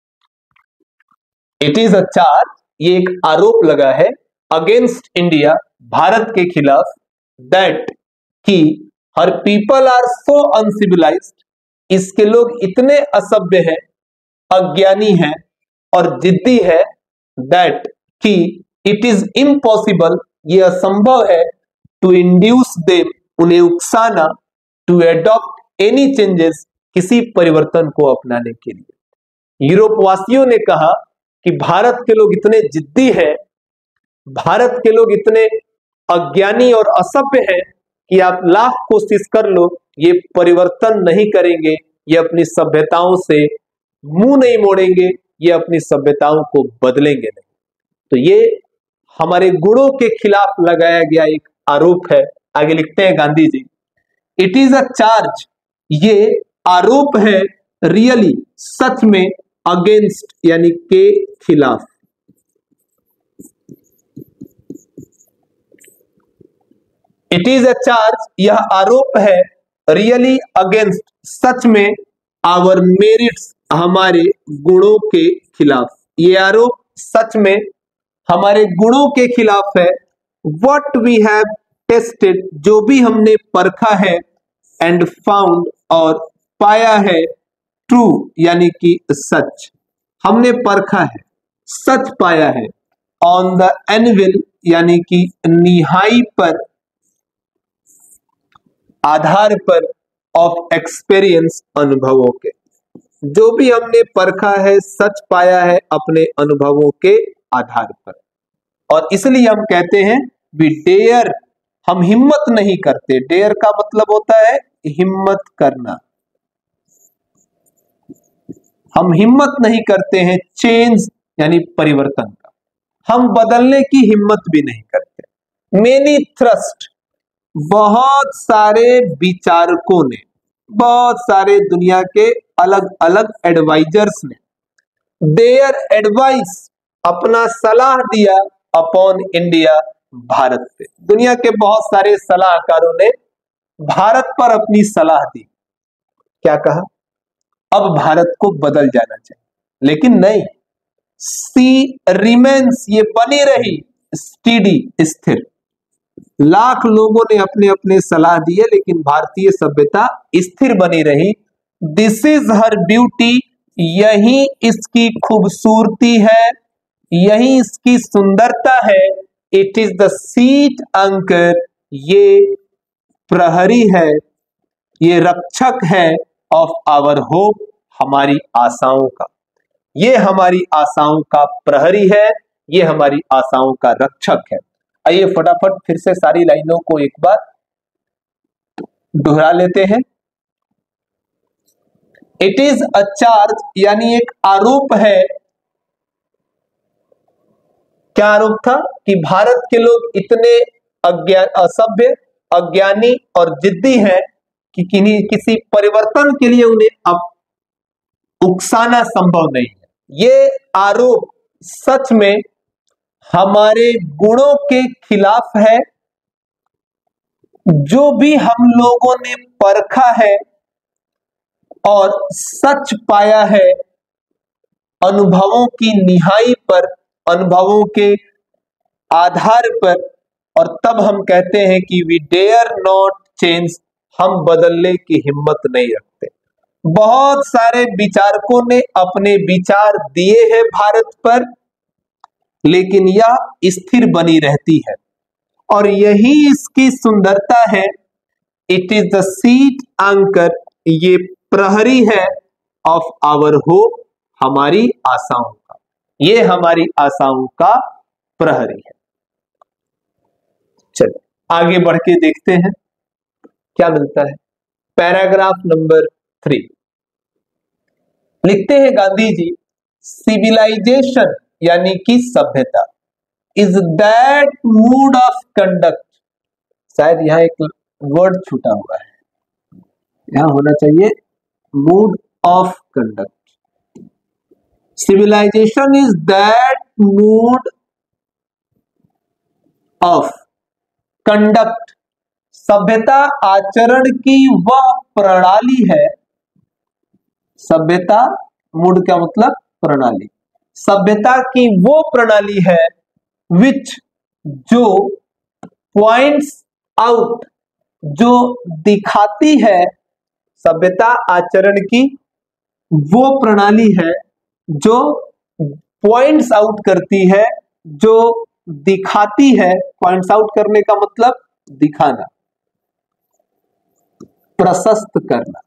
इट इज अ चार्ज, ये एक आरोप लगा है अगेंस्ट इंडिया, भारत के खिलाफ, दैट कि her people are so uncivilised, इसके लोग इतने असभ्य हैं, अज्ञानी हैं और जिद्दी है, दैट कि इट इज इम्पॉसिबल, ये असंभव है, टू इंड्यूस देम, उन्हें उकसाना, टू एडॉप्ट एनी चेंजेस, किसी परिवर्तन को अपनाने के लिए। यूरोप वासियों ने कहा कि भारत के लोग इतने जिद्दी हैं, भारत के लोग इतने अज्ञानी और असभ्य हैं कि आप लाख कोशिश कर लो, ये परिवर्तन नहीं करेंगे, ये अपनी सभ्यताओं से मुंह नहीं मोड़ेंगे, ये अपनी सभ्यताओं को बदलेंगे नहीं। तो ये हमारे गुणों के खिलाफ लगाया गया एक आरोप है। आगे लिखते हैं Gandhi ji, it is a charge, ये आरोप है, रियली, सच में, अगेंस्ट यानी के खिलाफ। इट इज अ चार्ज, यह आरोप है, रियली अगेंस्ट, सच में, आवर मेरिट्स, हमारे गुणों के खिलाफ। ये आरोप सच में हमारे गुणों के खिलाफ है। व्हाट वी हैव टेस्टेड, जो भी हमने परखा है, एंड फाउंड, और पाया है, ट्रू यानी कि सच, हमने परखा है, सच पाया है, ऑन द एनविल यानी कि निहाई पर, आधार पर, ऑफ एक्सपीरियंस, अनुभवों के। जो भी हमने परखा है, सच पाया है अपने अनुभवों के आधार पर, और इसलिए हम कहते हैं वी डेयर, हम हिम्मत नहीं करते। डेयर का मतलब होता है हिम्मत करना, हम हिम्मत नहीं करते हैं चेंज यानी परिवर्तन का, हम बदलने की हिम्मत भी नहीं करते। मेनी थ्रस्ट, बहुत सारे विचारकों ने, बहुत सारे दुनिया के अलग अलग एडवाइजर्स ने, देयर एडवाइस, अपना सलाह दिया, अपॉन इंडिया, भारत पे। दुनिया के बहुत सारे सलाहकारों ने भारत पर अपनी सलाह दी, क्या कहा, अब भारत को बदल जाना चाहिए, लेकिन नहीं, सी रिमेन्स, ये बनी रही स्टीडी, स्थिर। लाख लोगों ने अपने अपने सलाह दिए, लेकिन भारतीय सभ्यता स्थिर बनी रही। दिस इज हर ब्यूटी, यही इसकी खूबसूरती है, यही इसकी सुंदरता है। It is the sheet anchor, ये प्रहरी है, ये रक्षक है ऑफ आवर होप, हमारी आशाओं का। ये हमारी आशाओं का प्रहरी है, ये हमारी आशाओं का रक्षक है। आइए फटाफट फिर से सारी लाइनों को एक बार दोहरा लेते हैं। इट इज अ चार्ज, यानी एक आरोप है। क्या आरोप था कि भारत के लोग इतने अज्ञान, असभ्य, अज्ञानी और जिद्दी हैं कि किन्हीं किसी परिवर्तन के लिए उन्हें अब उकसाना संभव नहीं है। ये आरोप सच में हमारे गुणों के खिलाफ है। जो भी हम लोगों ने परखा है और सच पाया है, अनुभवों की निहाई पर, अनुभवों के आधार पर, और तब हम कहते हैं कि वी डेयर नॉट चेंज, हम बदलने की हिम्मत नहीं रखते। बहुत सारे विचारकों ने अपने विचार दिए हैं भारत पर, लेकिन यह स्थिर बनी रहती है, और यही इसकी सुंदरता है। It is the sheet anchor, ये प्रहरी है ऑफ आवर होप, हमारी आशाओं का। ये हमारी आशाओं का प्रहरी है। चलिए आगे बढ़ के देखते हैं क्या मिलता है। पैराग्राफ नंबर थ्री लिखते हैं गांधी जी, सिविलाइजेशन यानी कि सभ्यता is that mood of conduct, शायद यहां एक वर्ड छूटा हुआ है, यहां होना चाहिए mood of conduct. Civilisation is that mood of conduct, सभ्यता आचरण की वह प्रणाली है। सभ्यता, मूड का मतलब प्रणाली, सभ्यता की वो प्रणाली है विच, जो पॉइंट्स आउट, जो दिखाती है, सभ्यता आचरण की वो प्रणाली है जो पॉइंट्स आउट करती है, जो दिखाती है। पॉइंट्स आउट करने का मतलब दिखाना, प्रशस्त करना,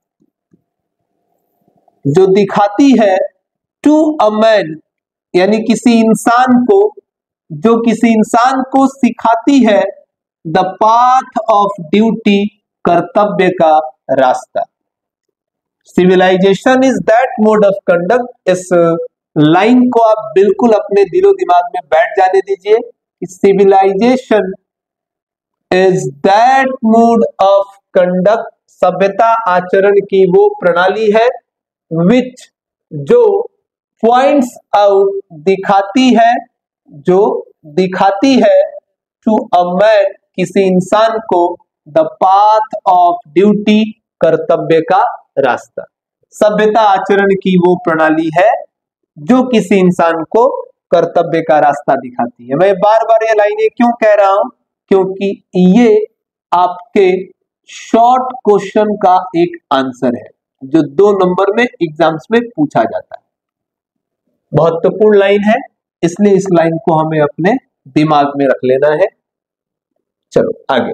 जो दिखाती है टू अ मैन, यानी किसी इंसान को, जो किसी इंसान को सिखाती है द पाथ ऑफ ड्यूटी, कर्तव्य का रास्ता। Civilisation is that mode of conduct, इस लाइन को आप बिल्कुल अपने दिलो दिमाग में बैठ जाने दीजिए। Civilisation is that mode of conduct, सभ्यता आचरण की वो प्रणाली है विच, जो पॉइंट्स आउट, दिखाती है, जो दिखाती है टू अ मैन, किसी इंसान को, द पाथ ऑफ ड्यूटी, कर्तव्य का रास्ता। सभ्यता आचरण की वो प्रणाली है जो किसी इंसान को कर्तव्य का रास्ता दिखाती है। मैं बार बार ये लाइनें क्यों कह रहा हूं, क्योंकि ये आपके शॉर्ट क्वेश्चन का एक आंसर है जो दो नंबर में एग्जाम्स में पूछा जाता है। महत्वपूर्ण लाइन है, इसलिए इस लाइन को हमें अपने दिमाग में रख लेना है। चलो आगे,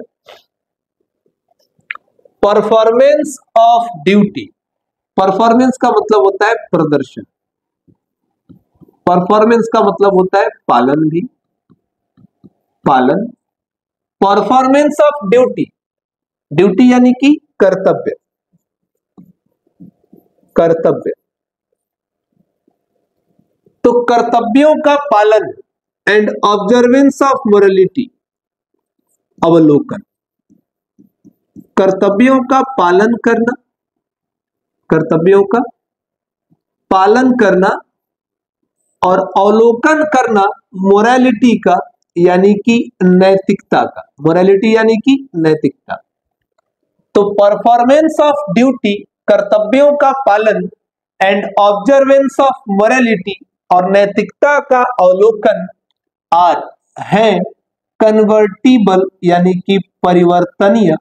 परफॉर्मेंस ऑफ ड्यूटी। परफॉर्मेंस का मतलब होता है प्रदर्शन, परफॉर्मेंस का मतलब होता है पालन भी, पालन। परफॉर्मेंस ऑफ ड्यूटी, ड्यूटी यानी कि कर्तव्य, कर्तव्य। तो कर्तव्यों का पालन एंड ऑब्जर्वेंस ऑफ मोरालिटी, अवलोकन। कर्तव्यों का पालन करना, कर्तव्यों का पालन करना और अवलोकन करना मोरालिटी का, यानी कि नैतिकता का, मोरालिटी यानी कि नैतिकता। तो परफॉर्मेंस ऑफ ड्यूटी, कर्तव्यों का पालन, एंड ऑब्जर्वेंस ऑफ मोरालिटी, और नैतिकता का अवलोकन, आर हैं कन्वर्टिबल यानी कि परिवर्तनीय,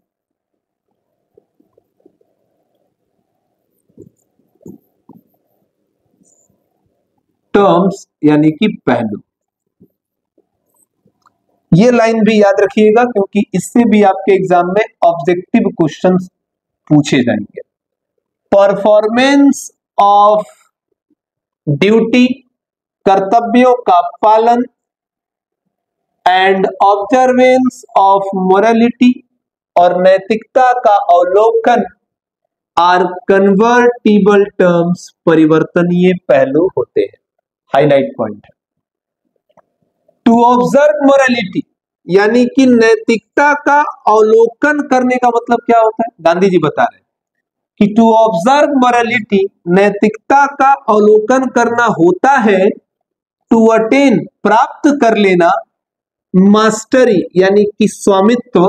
टर्म्स यानी कि पहलू। ये लाइन भी याद रखिएगा क्योंकि इससे भी आपके एग्जाम में ऑब्जेक्टिव क्वेश्चंस पूछे जाएंगे। परफॉर्मेंस ऑफ ड्यूटी, कर्तव्यों का पालन, एंड ऑब्जर्वेंस ऑफ मोरालिटी, और नैतिकता का अवलोकन, आर कन्वर्टिबल टर्म्स, परिवर्तनीय पहलू होते हैं। हाईलाइट पॉइंट है। टू ऑब्जर्व मोरालिटी यानी कि नैतिकता का अवलोकन करने का मतलब क्या होता है, गांधी जी बता रहे हैं कि टू ऑब्जर्व मोरालिटी, नैतिकता का अवलोकन करना होता है, टू अटेन, प्राप्त कर लेना, मास्टरी यानी कि स्वामित्व,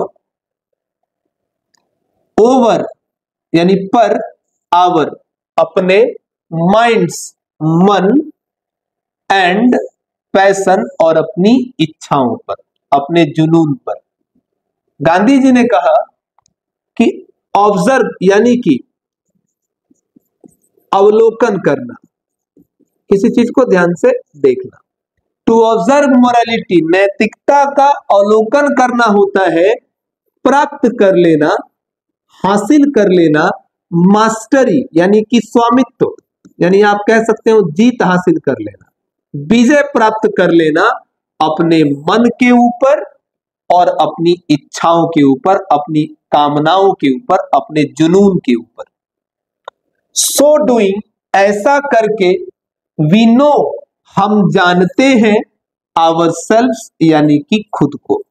ओवर यानी पर, आवर अपने, माइंड्स मन, एंड पैशन और अपनी इच्छाओं पर, अपने जुनून पर। गांधी जी ने कहा कि ऑब्जर्व यानी कि अवलोकन करना, किसी चीज को ध्यान से देखना। टू ऑब्जर्व मोरालिटी, नैतिकता का अवलोकन करना होता है, प्राप्त कर लेना, हासिल कर लेना, मास्टरी यानी कि स्वामित्व, यानी आप कह सकते हो जीत हासिल कर लेना, विजय प्राप्त कर लेना अपने मन के ऊपर और अपनी इच्छाओं के ऊपर, अपनी कामनाओं के ऊपर, अपने जुनून के ऊपर। सो डूइंग, ऐसा करके, वी नो, हम जानते हैं, आवरसेल्व्स यानी कि खुद को।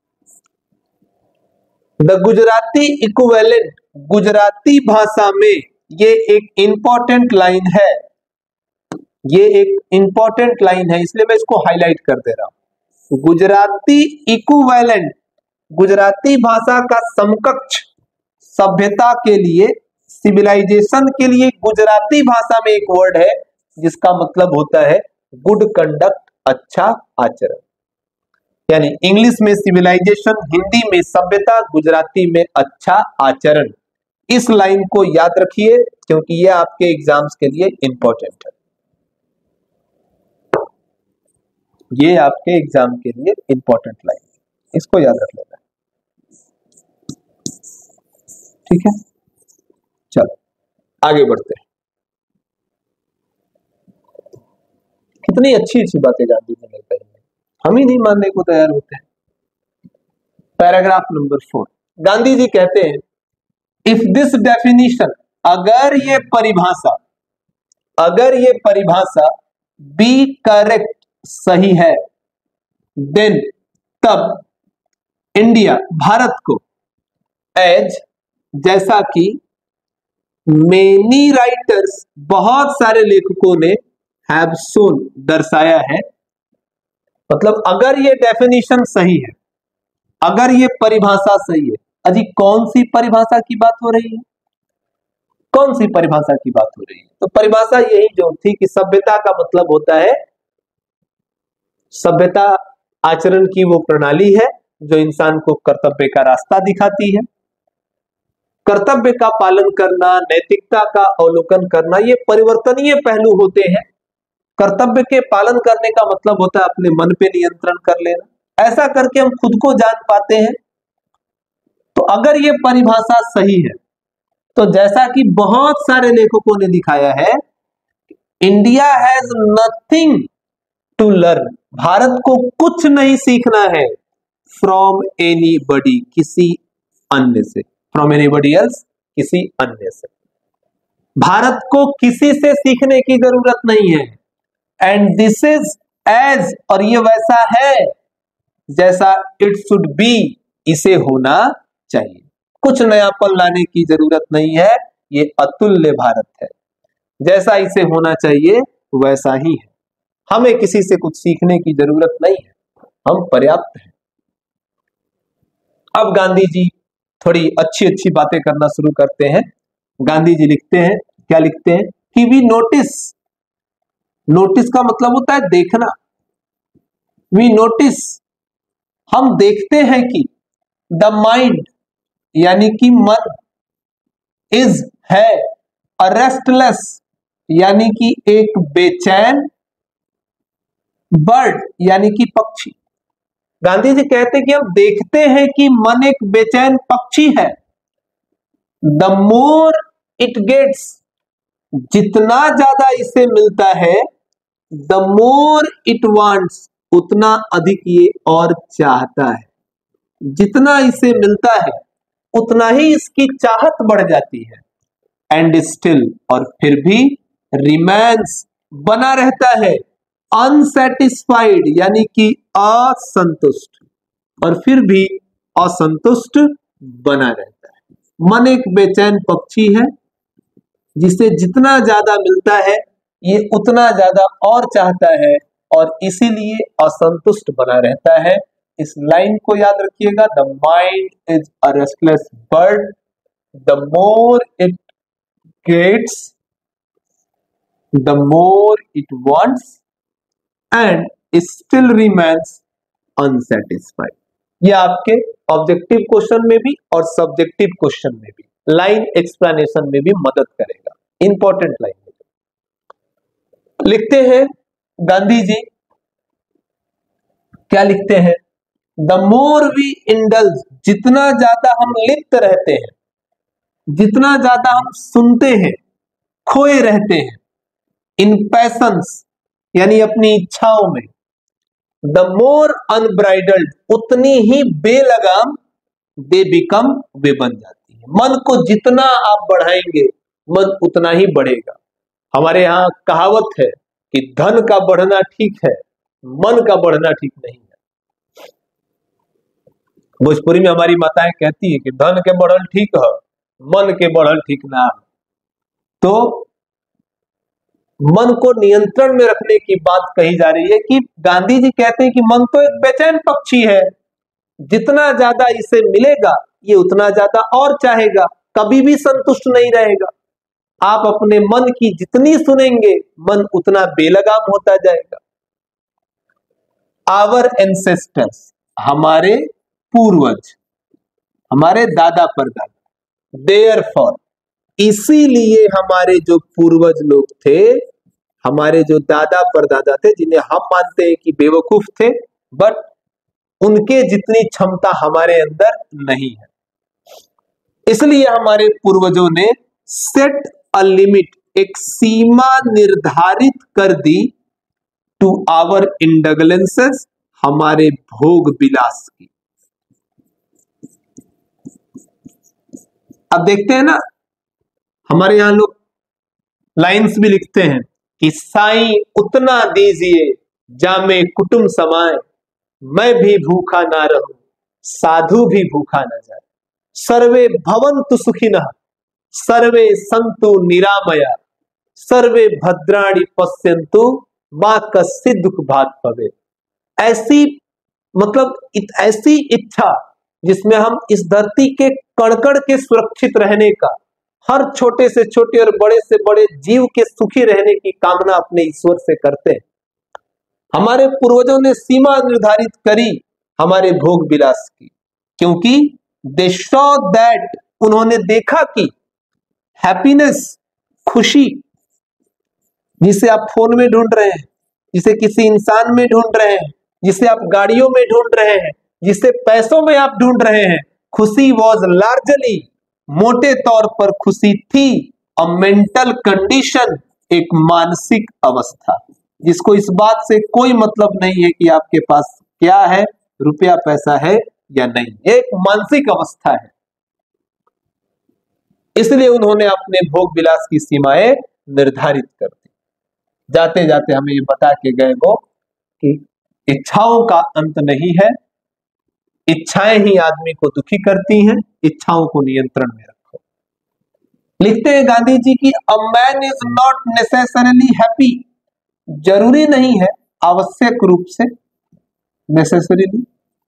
द गुजराती इक्विवेलेंट, गुजराती भाषा में ये एक इंपॉर्टेंट लाइन है, ये एक इंपॉर्टेंट लाइन है इसलिए मैं इसको हाईलाइट कर दे रहा हूं। गुजराती इक्विवेलेंट, गुजराती भाषा का समकक्ष, सभ्यता के लिए, सिविलाइजेशन के लिए गुजराती भाषा में एक वर्ड है जिसका मतलब होता है गुड कंडक्ट, अच्छा आचरण। यानी इंग्लिश में सिविलाइजेशन, हिंदी में सभ्यता, गुजराती में अच्छा आचरण। इस लाइन को याद रखिए क्योंकि यह आपके एग्जाम्स के लिए इंपॉर्टेंट है, ये आपके एग्जाम के लिए इंपॉर्टेंट लाइन, इसको याद रख लेना, ठीक है। चलो आगे बढ़ते हैं। कितनी अच्छी अच्छी बातें गांधी जी ने कही, हम ही नहीं मानने को तैयार होते हैं। Paragraph number four, Gandhi ji कहते हैं इफ दिस डेफिनेशन, अगर ये परिभाषा, अगर ये परिभाषा बी करेक्ट, सही है, देन, तब, इंडिया, भारत को, एज, जैसा कि, मेनी राइटर्स, बहुत सारे लेखकों ने, हैव शोन, दर्शाया है। मतलब अगर ये डेफिनेशन सही है, अगर ये परिभाषा सही है, अजी कौन सी परिभाषा की बात हो रही है, कौन सी परिभाषा की बात हो रही है? तो परिभाषा यही जो थी कि सभ्यता का मतलब होता है, सभ्यता आचरण की वो प्रणाली है जो इंसान को कर्तव्य का रास्ता दिखाती है। कर्तव्य का पालन करना, नैतिकता का अवलोकन करना, ये परिवर्तनीय पहलू होते हैं। कर्तव्य के पालन करने का मतलब होता है अपने मन पे नियंत्रण कर लेना, ऐसा करके हम खुद को जान पाते हैं। तो अगर ये परिभाषा सही है तो जैसा कि बहुत सारे लेखकों ने दिखाया है, India has nothing to learn, भारत को कुछ नहीं सीखना है, फ्रॉम एनीबडी, किसी अन्य से, फ्रॉम एनीबडी एल्स, किसी अन्य से। भारत को किसी से सीखने की जरूरत नहीं है। एंड दिस इज एज, और ये वैसा है जैसा इट शुड बी, इसे होना चाहिए। कुछ नयापन लाने की जरूरत नहीं है, ये अतुल्य भारत है, जैसा इसे होना चाहिए वैसा ही है, हमें किसी से कुछ सीखने की जरूरत नहीं है। हम पर्याप्त हैं। अब गांधी जी थोड़ी अच्छी अच्छी बातें करना शुरू करते हैं। गांधी जी लिखते हैं, क्या लिखते हैं कि वी नोटिस, नोटिस का मतलब होता है देखना, वी नोटिस, हम देखते हैं कि द माइंड यानी कि मन, इज है, अ रेस्टलेस यानी कि एक बेचैन, बर्ड यानी कि पक्षी। गांधी जी कहते हैं कि हम देखते हैं कि मन एक बेचैन पक्षी है। द मोर इट गेट्स, जितना ज्यादा इसे मिलता है, द मोर इट वांट्स, उतना अधिक ये और चाहता है। जितना इसे मिलता है उतना ही इसकी चाहत बढ़ जाती है। एंड स्टिल, और फिर भी, रिमेन्स, बना रहता है, अनसेटिस्फाइड यानी कि असंतुष्ट, और फिर भी असंतुष्ट बना रहता है। मन एक बेचैन पक्षी है, जिसे जितना ज्यादा मिलता है ये उतना ज्यादा और चाहता है, और इसीलिए असंतुष्ट बना रहता है। इस लाइन को याद रखिएगा, the mind is a restless bird, the more it gets, the more it wants, and still remains unsatisfied. ये आपके ऑब्जेक्टिव क्वेश्चन में भी और सब्जेक्टिव क्वेश्चन में भी, लाइन एक्सप्लेनेशन में भी मदद करेगा। इंपॉर्टेंट लाइन लिखते हैं गांधी जी, क्या लिखते हैं, द मोर वी इंडल्ज, जितना ज्यादा हम लिप्त रहते हैं, जितना ज्यादा हम सुनते हैं, खोए रहते हैं, इन पैशंस यानी अपनी इच्छाओं में, द मोर अनब्राइडल्ड, उतनी ही बेलगाम दे बिकम, वे बन जाती है। मन को जितना आप बढ़ाएंगे मन उतना ही बढ़ेगा। हमारे यहाँ कहावत है कि धन का बढ़ना ठीक है, मन का बढ़ना ठीक नहीं है। भोजपुरी में हमारी माताएं कहती है कि धन के बढ़ल ठीक है, मन के बढ़ल ठीक ना है। तो मन को नियंत्रण में रखने की बात कही जा रही है कि गांधी जी कहते हैं कि मन तो एक बेचैन पक्षी है, जितना ज्यादा इसे मिलेगा ये उतना ज्यादा और चाहेगा, कभी भी संतुष्ट नहीं रहेगा। आप अपने मन की जितनी सुनेंगे मन उतना बेलगाम होता जाएगा। आवर एंसेस्टर्स, हमारे पूर्वज, हमारे दादा परदादा, देयरफॉर, इसीलिए हमारे जो पूर्वज लोग थे, हमारे जो दादा परदादा थे, जिन्हें हम मानते हैं कि बेवकूफ थे, बट उनके जितनी क्षमता हमारे अंदर नहीं है, इसलिए हमारे पूर्वजों ने सेट अ लिमिट, एक सीमा निर्धारित कर दी, टू आवर इंडगलेंसेस, हमारे भोग विलास की। अब देखते हैं ना, हमारे यहां लोग लाइंस भी लिखते हैं कि साईं उतना दीजिए जामे कुटुंब समाए, मैं भी भूखा ना रहूं साधु भी भूखा ना जाए, सर्वे भवन्तु सुखिनः सर्वे सन्तु निरामया, सर्वे भद्राणि पश्यन्तु मां कश्चित् दुख भाग भवेत्। ऐसी मतलब इत, ऐसी इच्छा जिसमें हम इस धरती के कण-कण के सुरक्षित रहने का, हर छोटे से छोटे और बड़े से बड़े जीव के सुखी रहने की कामना अपने ईश्वर से करते हैं। हमारे पूर्वजों ने सीमा निर्धारित करी हमारे भोग विलास की, क्योंकि दे सॉ दैट, उन्होंने देखा कि हैप्पीनेस, खुशी, जिसे आप फोन में ढूंढ रहे हैं, जिसे किसी इंसान में ढूंढ रहे हैं, जिसे आप गाड़ियों में ढूंढ रहे हैं, जिसे पैसों में आप ढूंढ रहे हैं, खुशी वॉज लार्जली, मोटे तौर पर खुशी थी, अ मेंटल कंडीशन, एक मानसिक अवस्था, जिसको इस बात से कोई मतलब नहीं है कि आपके पास क्या है, रुपया पैसा है या नहीं, एक मानसिक अवस्था है। इसलिए उन्होंने अपने भोग विलास की सीमाएं निर्धारित कर दी। जाते जाते हमें ये बता के गए वो कि इच्छाओं का अंत नहीं है, इच्छाएं ही आदमी को दुखी करती हैं, इच्छाओं को नियंत्रण में रखो। लिखते हैं गांधी जी की, a man is not necessarily happy, जरूरी नहीं है आवश्यक रूप से, नेसेसरीली,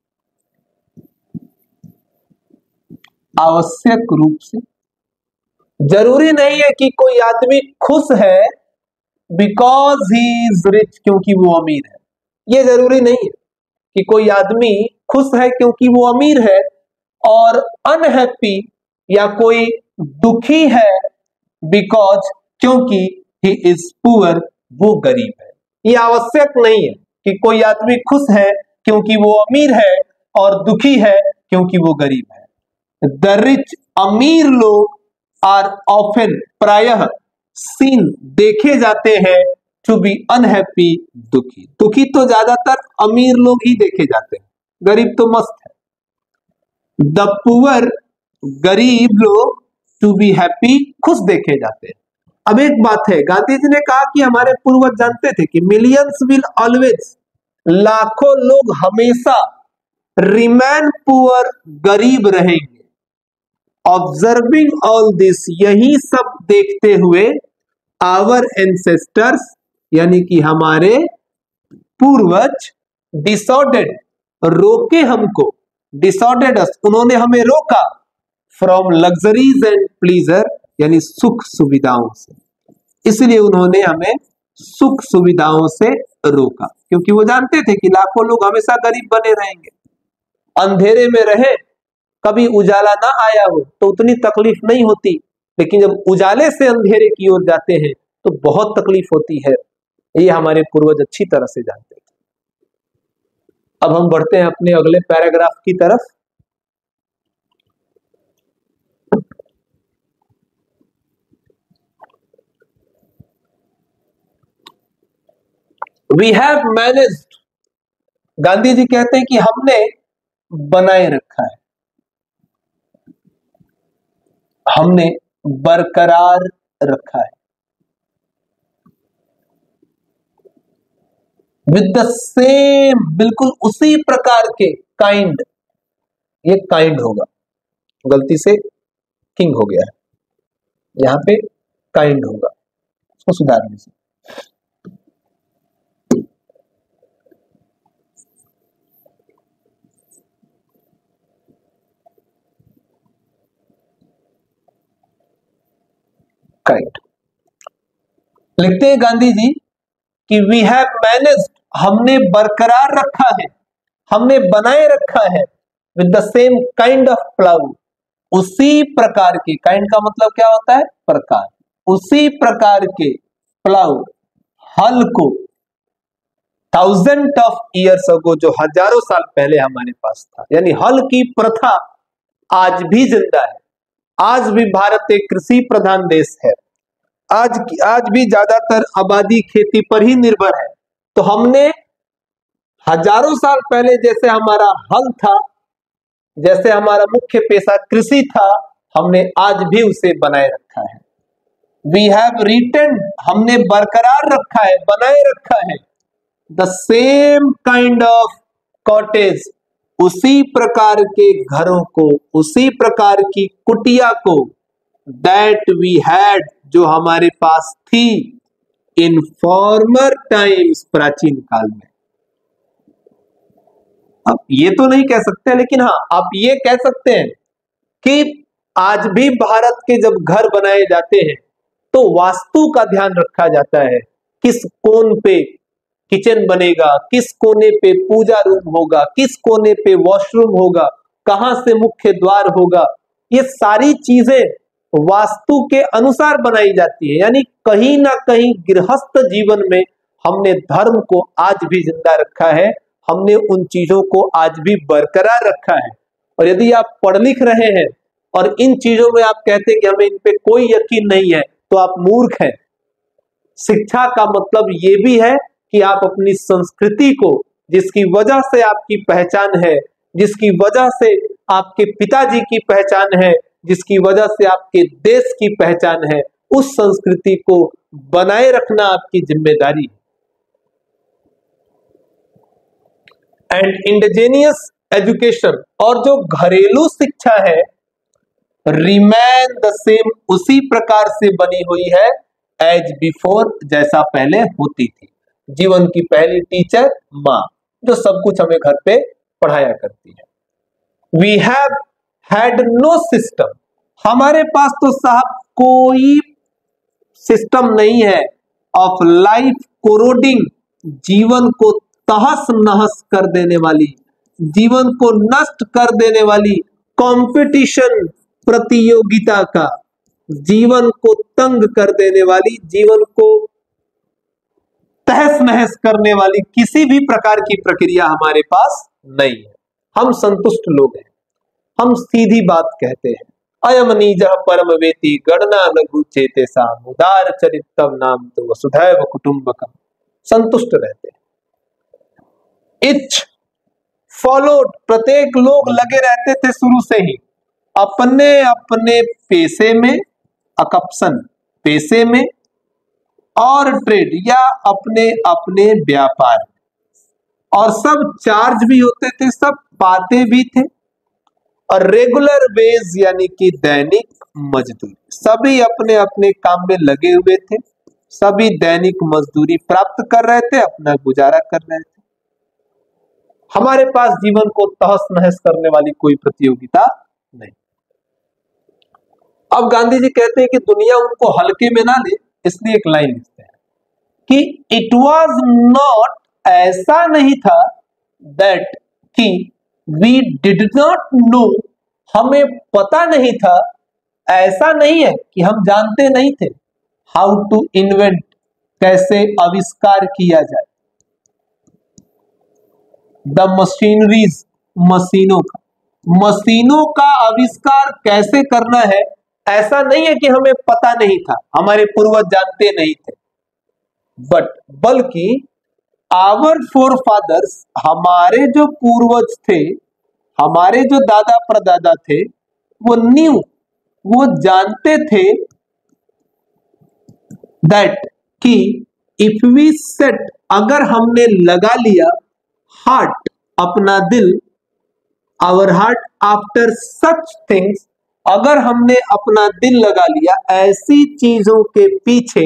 आवश्यक रूप से। जरूरी नहीं है कि कोई आदमी खुश है बिकॉज ही इज रिच, क्योंकि वो अमीर है। ये जरूरी नहीं है कि कोई आदमी खुश है क्योंकि वो अमीर है, और अनहैप्पी या कोई दुखी है बिकॉज क्योंकि ही इज पुअर, वो गरीब है। ये आवश्यक नहीं है कि कोई आदमी खुश है क्योंकि वो अमीर है और दुखी है क्योंकि वो गरीब है। द रिच, अमीर लोग आर ऑफन, प्रायः सीन, देखे जाते हैं, टू बी अनहैप्पी, दुखी। दुखी तो ज्यादातर अमीर लोग ही देखे जाते हैं, गरीब तो मस्त है। द पुअर, गरीब लोग, टू बी हैप्पी, खुश देखे जाते हैं। अब एक बात है, गांधी जी ने कहा कि हमारे पूर्वज जानते थे कि मिलियंस विल ऑलवेज, लाखों लोग हमेशा, रिमेन पुअर, गरीब रहेंगे। ऑब्जर्विंग ऑल दिस, यही सब देखते हुए, आवर एंसेस्टर्स, यानी कि हमारे पूर्वज, डिसऑर्डेड, रोके हमको, डिसऑर्डेड अस, उन्होंने हमें रोका, फ्रॉम लग्जरीज एंड प्लीजर, यानी सुख सुविधाओं से। इसलिए उन्होंने हमें सुख सुविधाओं से रोका, क्योंकि वो जानते थे कि लाखों लोग हमेशा गरीब बने रहेंगे। अंधेरे में रहे, कभी उजाला ना आया हो तो उतनी तकलीफ नहीं होती, लेकिन जब उजाले से अंधेरे की ओर जाते हैं तो बहुत तकलीफ होती है। ये हमारे पूर्वज अच्छी तरह से जानते थे। अब हम बढ़ते हैं अपने अगले पैराग्राफ की तरफ। We have managed, Gandhi ji कहते हैं कि हमने बनाए रखा है, हमने बरकरार रखा है, विद द सेम, बिल्कुल उसी प्रकार के, काइंड, ये काइंड होगा, गलती से किंग हो गया है, यहां पे काइंड होगा, उसको सुधारने से। काइंड लिखते हैं गांधी जी कि वी हैव मैनेज्ड, हमने बरकरार रखा है, हमने बनाए रखा है, with the same kind of plough, उसी प्रकार के, काइंड का मतलब क्या होता है, प्रकार, उसी प्रकार के प्लाउ, हल को, थाउजेंड ऑफ ईयर्स अगो, जो हजारों साल पहले हमारे पास था। यानी हल की प्रथा आज भी जिंदा है। आज भी भारत एक कृषि प्रधान देश है, आज आज भी ज्यादातर आबादी खेती पर ही निर्भर है। तो हमने हजारों साल पहले जैसे हमारा हल था, जैसे हमारा मुख्य पेशा कृषि था, हमने आज भी उसे बनाए रखा है। वी हैव रिटेन, हमने बरकरार रखा है, बनाए रखा है, the same kind of cottage, उसी प्रकार के घरों को, उसी प्रकार की कुटिया को, दैट वी हैड, जो हमारे पास थी, इन फॉर्मर टाइम्स, प्राचीन काल में। अब ये तो नहीं कह सकते, लेकिन हाँ आप ये कह सकते हैं कि आज भी भारत के जब घर बनाए जाते हैं तो वास्तु का ध्यान रखा जाता है, किस कोण पे किचन बनेगा, किस कोने पे पूजा रूम होगा, किस कोने पे वॉशरूम होगा, कहां से मुख्य द्वार होगा। ये सारी चीजें वास्तु के अनुसार बनाई जाती है। यानी कहीं ना कहीं गृहस्थ जीवन में हमने धर्म को आज भी जिंदा रखा है, हमने उन चीजों को आज भी बरकरार रखा है। और यदि आप पढ़ लिख रहे हैं और इन चीजों में आप कहते हैं कि हमें इन पे कोई यकीन नहीं है, तो आप मूर्ख हैं। शिक्षा का मतलब ये भी है कि आप अपनी संस्कृति को, जिसकी वजह से आपकी पहचान है, जिसकी वजह से आपके पिताजी की पहचान है, जिसकी वजह से आपके देश की पहचान है, उस संस्कृति को बनाए रखना आपकी जिम्मेदारी है। एंड इंडिजेनियस एजुकेशन, और जो घरेलू शिक्षा है, रिमेन द सेम, उसी प्रकार से बनी हुई है, एज बिफोर, जैसा पहले होती थी। जीवन की पहली टीचर माँ, जो सब कुछ हमें घर पे पढ़ाया करती है। We have had no system, हमारे पास तो साहब कोई सिस्टम नहीं है, ऑफ लाइफ कोरोडिंग, जीवन को तहस नहस कर देने वाली, जीवन को नष्ट कर देने वाली, कंपटीशन प्रतियोगिता का, जीवन को तंग कर देने वाली, जीवन को तहस नहस करने वाली किसी भी प्रकार की प्रक्रिया हमारे पास नहीं है। हम संतुष्ट लोग हैं, हम सीधी बात कहते हैं। अयम नीज परम वेति गणना लघु चेते सा उदार चरितम नाम तो वसुधैव कुटुंबकम, संतुष्ट रहते हैं। इच फॉलोड, प्रत्येक लोग लगे रहते थे शुरू से ही अपने अपने पेशे में, अकप्सन पेशे में, और ट्रेड या अपने अपने व्यापार, और सब चार्ज भी होते थे, सब पाते भी थे, और रेगुलर वेज यानी कि दैनिक मजदूरी, सभी अपने अपने काम में लगे हुए थे, सभी दैनिक मजदूरी प्राप्त कर रहे थे, अपना गुजारा कर रहे थे। हमारे पास जीवन को तहस नहस करने वाली कोई प्रतियोगिता नहीं। अब गांधी जी कहते हैं कि दुनिया उनको हल्के में ना ले, इसलिए एक लाइन लिखते हैं कि इट वाज नॉट, ऐसा नहीं था, दैट कि वी डिड नॉट नो, हमें पता नहीं था, ऐसा नहीं है कि हम जानते नहीं थे, हाउ टू इन्वेंट, कैसे आविष्कार किया जाए, द मशीनरीज, मशीनों का, मशीनों का आविष्कार कैसे करना है, ऐसा नहीं है कि हमें पता नहीं था, हमारे पूर्वज जानते नहीं थे, बट बल्कि आवर फोर फादर्स, हमारे जो पूर्वज थे, हमारे जो दादा परदादा थे, वो न्यू, वो जानते थे, दैट कि इफ वी सेट, अगर हमने लगा लिया, हार्ट, अपना दिल, our heart after such things, अगर हमने अपना दिल लगा लिया ऐसी चीजों के पीछे,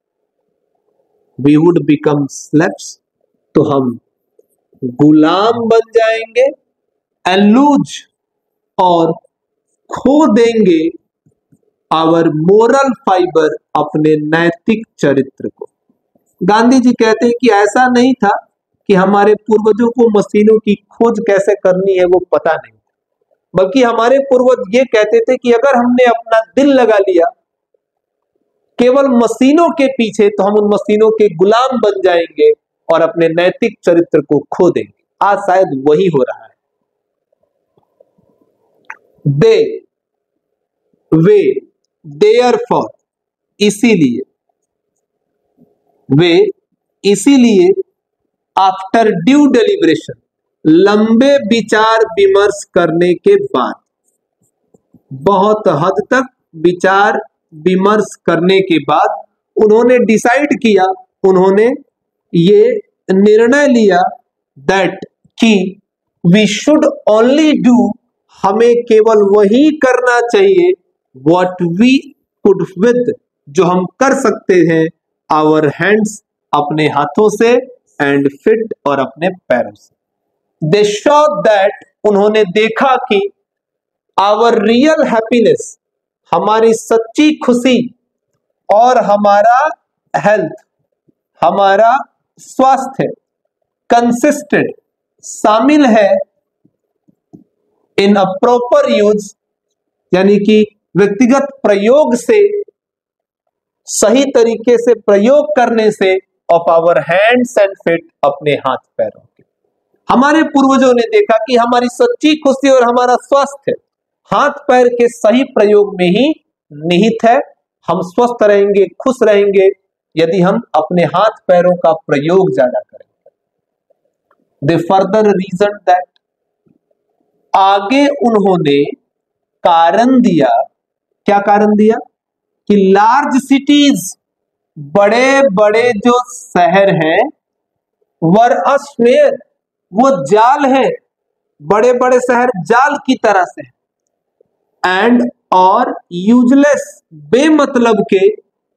वी वुड बिकम स्लेव्स, तो हम गुलाम बन जाएंगे, एंड लूज, और खो देंगे आवर मोरल फाइबर, अपने नैतिक चरित्र को। गांधी जी कहते हैं कि ऐसा नहीं था कि हमारे पूर्वजों को मशीनों की खोज कैसे करनी है वो पता नहीं, बल्कि हमारे पूर्वज ये कहते थे कि अगर हमने अपना दिल लगा लिया केवल मशीनों के पीछे, तो हम उन मशीनों के गुलाम बन जाएंगे और अपने नैतिक चरित्र को खो देंगे। आज शायद वही हो रहा है। दे, वे, देयरफॉर, इसीलिए, वे, इसीलिए, आफ्टर ड्यू डेलिब्रेशन, लंबे विचार विमर्श करने के बाद, बहुत हद तक विचार विमर्श करने के बाद उन्होंने डिसाइड किया, उन्होंने ये निर्णय लिया, दैट कि वी शुड ओनली डू, हमें केवल वही करना चाहिए, व्हाट वी कुड विद, जो हम कर सकते हैं, आवर हैंड्स, अपने हाथों से, एंड फिट, और अपने पैरों से। दे शो दैट, उन्होंने देखा कि आवर रियल हैप्पीनेस, हमारी सच्ची खुशी, और हमारा हेल्थ, हमारा स्वास्थ्य, कंसिस्टेड, शामिल है, इन अ प्रॉपर यूज, यानी कि व्यक्तिगत प्रयोग से, सही तरीके से प्रयोग करने से, of our hands and feet, अपने हाथ पैरों के। हमारे पूर्वजों ने देखा कि हमारी सच्ची खुशी और हमारा स्वास्थ्य हाथ पैर के सही प्रयोग में ही निहित है। हम स्वस्थ रहेंगे, खुश रहेंगे यदि हम अपने हाथ पैरों का प्रयोग ज्यादा करेंगे। दे फर्दर रीजन दैट, आगे उन्होंने कारण दिया, क्या कारण दिया, कि लार्ज सिटीज, बड़े बड़े जो शहर हैं, वर अ स्नेयर, वो जाल है, बड़े बड़े शहर जाल की तरह से, एंड और यूजलेस, बेमतलब के,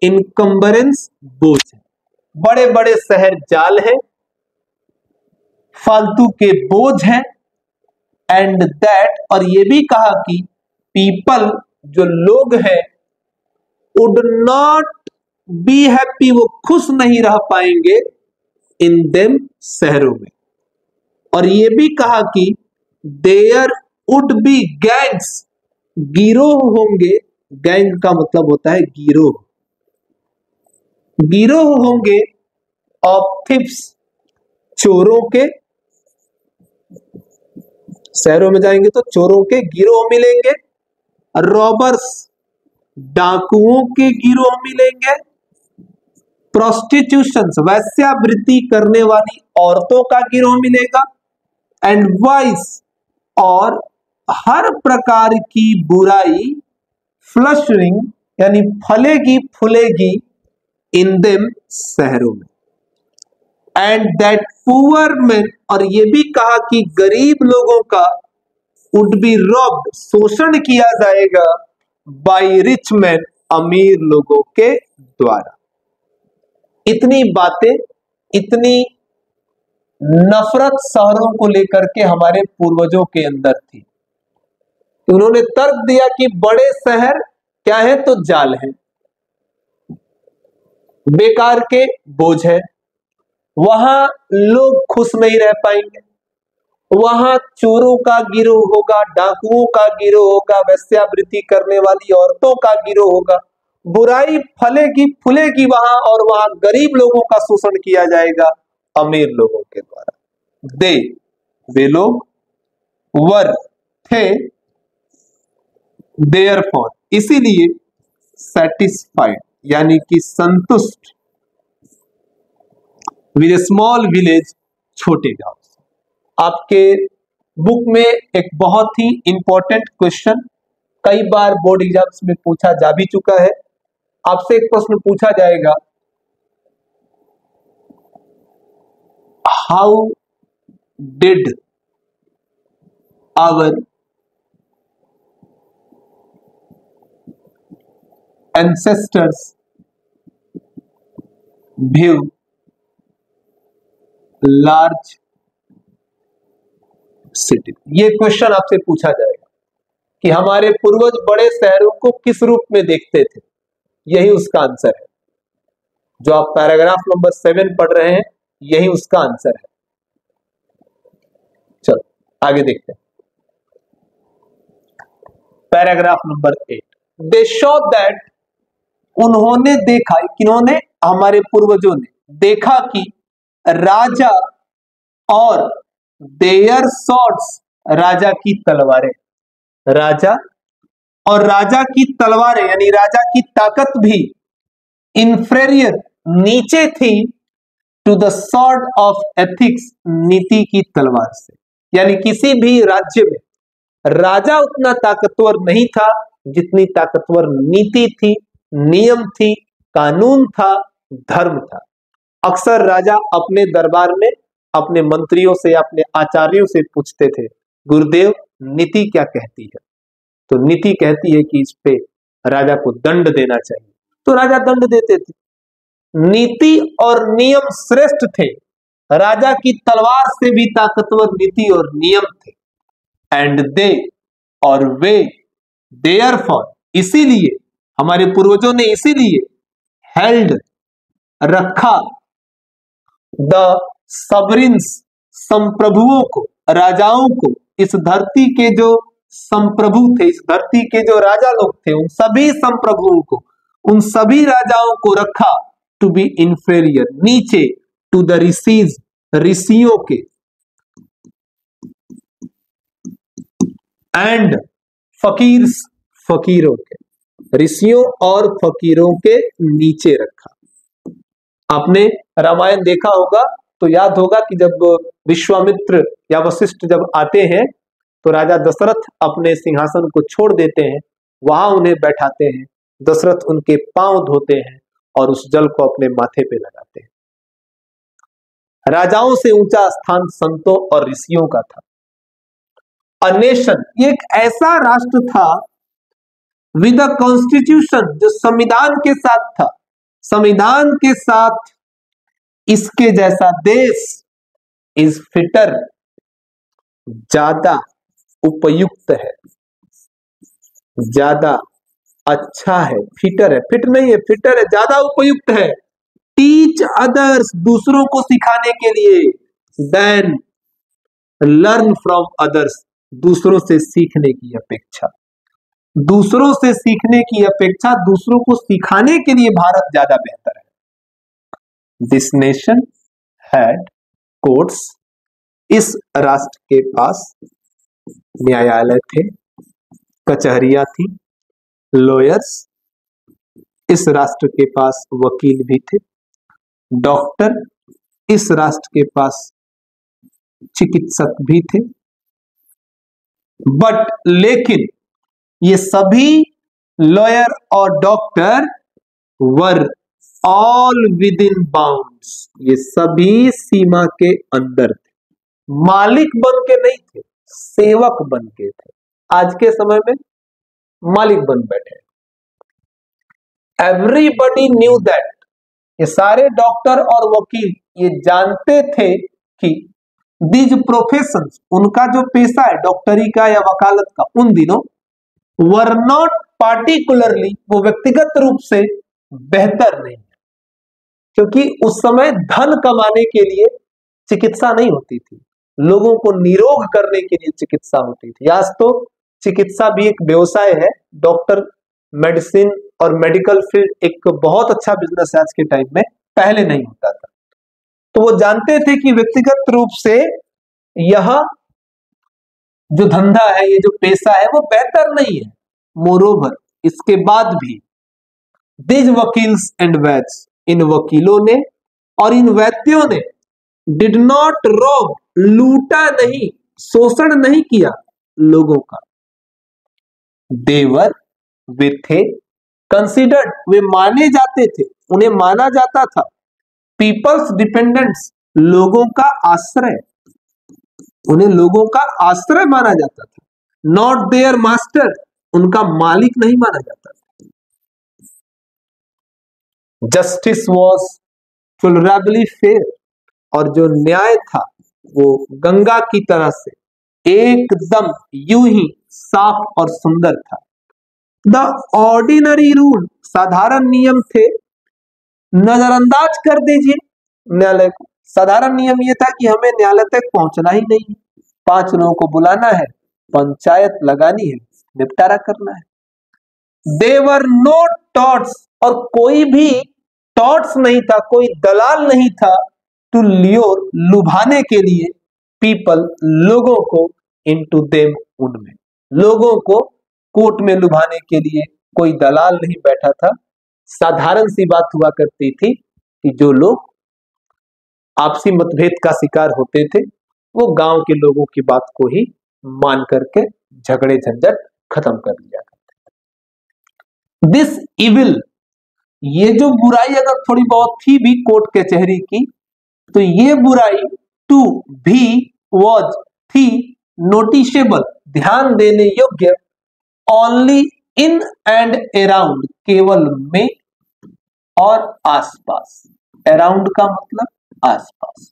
इनकम्बरेंस, बोझ है। बड़े बड़े शहर जाल है, फालतू के बोझ हैं, एंड दैट, और ये भी कहा कि पीपल, जो लोग हैं, वुड नॉट बी हैप्पी, वो खुश नहीं रह पाएंगे इन देम, शहरों में। और ये भी कहा कि देयर वुड बी गैंग्स, गिरोह होंगे, गैंग का मतलब होता है गिरोह, गिरोह होंगे ऑफ थिप्स, चोरों के, शहरों में जाएंगे तो चोरों के गिरोह मिलेंगे, रॉबर्स, डाकुओं के गिरोह मिलेंगे, प्रोस्टिट्यूशन, वैश्यावृत्ति करने वाली औरतों का गिरोह मिलेगा, एंड वाइस, और हर प्रकार की बुराई, फ्लशरिंग यानी फलेगी फूलेगी, इन देम, शहरों में, एंड दैट पुअर मैन, और ये भी कहा कि गरीब लोगों का वुड बी रॉब्ड, शोषण किया जाएगा, बाय रिच मैन, अमीर लोगों के द्वारा। इतनी बातें, इतनी नफरत शहरों को लेकर के हमारे पूर्वजों के अंदर थी। उन्होंने तर्क दिया कि बड़े शहर क्या है, तो जाल है, बेकार के बोझ है, वहां लोग खुश नहीं रह पाएंगे, वहां चोरों का गिरोह होगा, डाकुओं का गिरोह होगा, वैश्यावृत्ति करने वाली औरतों का गिरोह होगा, बुराई फलेगी फूलेगी वहां, और वहां गरीब लोगों का शोषण किया जाएगा अमीर लोगों के द्वारा। दे, वे लोग, वर, थे, देयरफॉर, इसीलिए, सेटिस्फाइड यानी कि संतुष्ट, विद ए स्मॉल विलेज, छोटे गांव। आपके बुक में एक बहुत ही इंपॉर्टेंट क्वेश्चन कई बार बोर्ड एग्जाम्स में पूछा जा भी चुका है, आपसे एक प्रश्न पूछा जाएगा, how did our ancestors view large city? ये क्वेश्चन आपसे पूछा जाएगा कि हमारे पूर्वज बड़े शहरों को किस रूप में देखते थे। यही उसका आंसर है, जो आप पैराग्राफ नंबर सेवन पढ़ रहे हैं, यही उसका आंसर है। चलो आगे देखते हैं, paragraph number eight. They show that, उन्होंने देखा, किन्होंने, हमारे पूर्वजों ने देखा कि राजा और देयर सॉर्ड्स, राजा की तलवारें, राजा और राजा की तलवारें यानी राजा की ताकत भी, इंफेरियर, नीचे थी, to the sword of ethics, नीति की तलवार से। यानी किसी भी राज्य में राजा उतना ताकतवर नहीं था जितनी ताकतवर नीति थी, नियम थी, कानून था, धर्म था। अक्सर राजा अपने दरबार में अपने मंत्रियों से, अपने आचार्यों से पूछते थे, गुरुदेव नीति क्या कहती है? तो नीति कहती है कि इस पे राजा को दंड देना चाहिए, तो राजा दंड देते थे। नीति और नियम श्रेष्ठ थे, राजा की तलवार से भी ताकतवर नीति और नियम थे। एंड दे, और वे, देयरफॉर, इसीलिए, हमारे पूर्वजों ने इसीलिए, हेल्ड, रखा, द सबरिन्स, संप्रभुओं को, राजाओं को, इस धरती के जो संप्रभु थे, इस धरती के जो राजा लोग थे, उन सभी संप्रभुओं को, उन सभी राजाओं को रखा, टू बी इंफेरियर, नीचे, टू द ऋषिज, ऋषियों के, एंड फकीर्स, फकीरों के, ऋषियों और फकीरों के नीचे रखा। आपने रामायण देखा होगा तो याद होगा कि जब विश्वामित्र या वशिष्ठ जब आते हैं तो राजा दशरथ अपने सिंहासन को छोड़ देते हैं, वहां उन्हें बैठाते हैं, दशरथ उनके पांव धोते हैं और उस जल को अपने माथे पे लगाते हैं। राजाओं से ऊंचा स्थान संतों और ऋषियों का था। अ नेशन, ये एक ऐसा राष्ट्र था, विद अ कॉन्स्टिट्यूशन, जो संविधान के साथ था, संविधान के साथ, इसके जैसा देश इज फिटर, ज्यादा उपयुक्त है, ज्यादा अच्छा है, फिटर है, फिट नहीं है, फिटर है, ज्यादा उपयुक्त है, टीच अदर्स, दूसरों को सिखाने के लिए, देन लर्न फ्रॉम अदर्स, दूसरों से सीखने की अपेक्षा, दूसरों से सीखने की अपेक्षा दूसरों को सिखाने के लिए भारत ज्यादा बेहतर है। दिस नेशन हैड कोर्ट्स, इस राष्ट्र के पास न्यायालय थे, कचहरियां थी, लॉयर्स, इस राष्ट्र के पास वकील भी थे, डॉक्टर, इस राष्ट्र के पास चिकित्सक भी थे, बट लेकिन ये सभी लॉयर और doctor were all within bounds, ये सभी सीमा के अंदर थे, मालिक बन के नहीं थे, सेवक बन के थे। आज के समय में मालिक बन बैठे। एवरीबडी न्यू दैट, ये सारे डॉक्टर और वकील ये जानते थे कि दीज प्रोफेशंस, उनका जो पेशा है डॉक्टरी का या वकालत का, उन दिनों वर नॉट पार्टिकुलरली, वो व्यक्तिगत रूप से बेहतर नहीं है, क्योंकि उस समय धन कमाने के लिए चिकित्सा नहीं होती थी, लोगों को निरोग करने के लिए चिकित्सा होती थी। आज तो चिकित्सा भी एक व्यवसाय है, डॉक्टर, मेडिसिन और मेडिकल फील्ड एक बहुत अच्छा बिजनेस है आज के टाइम में, पहले नहीं होता था। तो वो जानते थे कि व्यक्तिगत रूप से यह जो धंधा है, ये जो पेशा है, वो बेहतर नहीं है। मोरोवर, इसके बाद भी दिज वकील्स एंड वैद्स, इन वकीलों ने और इन वैद्यों ने डिड नॉट रॉब, लूटा नहीं, शोषण नहीं किया लोगों का। देवर, वे थे, कंसिडर्ड, वे माने जाते थे, उन्हें माना जाता था, पीपल्स डिपेंडेंट्स, लोगों का आश्रय, उन्हें लोगों का आश्रय माना जाता था, नॉट देयर मास्टर, उनका मालिक नहीं माना जाता था। जस्टिस वॉज टॉलरेबली फेयर, और जो न्याय था वो गंगा की तरह से एकदम यूं ही साफ और सुंदर था। द ऑर्डिनरी रूल, साधारण नियम थे, नजरअंदाज कर दीजिए न्यायालय को। साधारण नियम यह था कि हमें न्यायालय तक पहुंचना ही नहीं है, पांच लोगों को बुलाना है, पंचायत लगानी है, निपटारा करना है। देवर नो टॉट्स, और कोई भी टॉट्स नहीं था, कोई दलाल नहीं था, टू ल्योर, लुभाने के लिए, पीपल, लोगों को, इनटू देम, उनमें, लोगों को कोर्ट में लुभाने के लिए कोई दलाल नहीं बैठा था। साधारण सी बात हुआ करती थी कि जो लोग आपसी मतभेद का शिकार होते थे वो गांव के लोगों की बात को ही मान करके झगड़े झंझट खत्म कर लिया करते। दिस इविल, ये जो बुराई अगर थोड़ी बहुत थी भी कोर्ट कचहरी की, तो ये बुराई टू भी वॉज, थी, नोटिसेबल, ध्यान देने योग्य, ओनली इन एंड अराउंड, केवल में और आसपास। अराउंड का मतलब आसपास।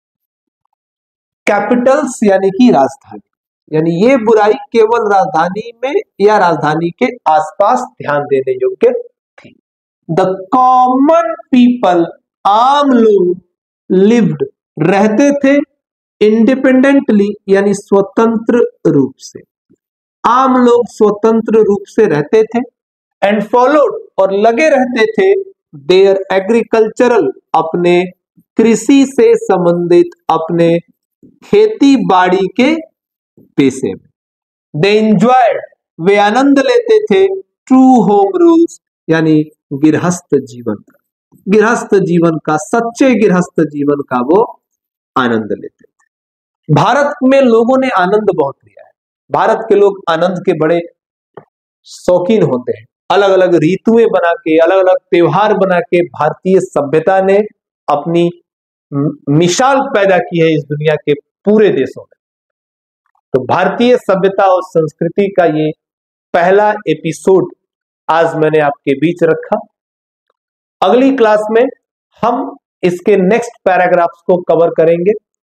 कैपिटल्स यानी कि राजधानी, यानी ये बुराई केवल राजधानी में या राजधानी के आसपास ध्यान देने योग्य थी। द कॉमन पीपल, आम लोग, लिव्ड, रहते थे, इंडिपेंडेंटली यानी स्वतंत्र रूप से, आम लोग स्वतंत्र रूप से रहते थे, एंड फॉलोड, और लगे रहते थे, देयर एग्रीकल्चरल, अपने कृषि से संबंधित, अपने खेती बाड़ी के पेशे में। दे एंजॉयड, वे आनंद लेते थे, ट्रू होम रूल्स, यानी गृहस्थ जीवन का, गृहस्थ जीवन का, सच्चे गृहस्थ जीवन का वो आनंद लेते थे। भारत में लोगों ने आनंद बहुत लिया है, भारत के लोग आनंद के बड़े शौकीन होते हैं। अलग अलग ऋतुएं बना के, अलग अलग त्योहार बना के भारतीय सभ्यता ने अपनी मिसाल पैदा की है इस दुनिया के पूरे देशों में। तो भारतीय सभ्यता और संस्कृति का ये पहला एपिसोड आज मैंने आपके बीच रखा। अगली क्लास में हम इसके नेक्स्ट पैराग्राफ्स को कवर करेंगे।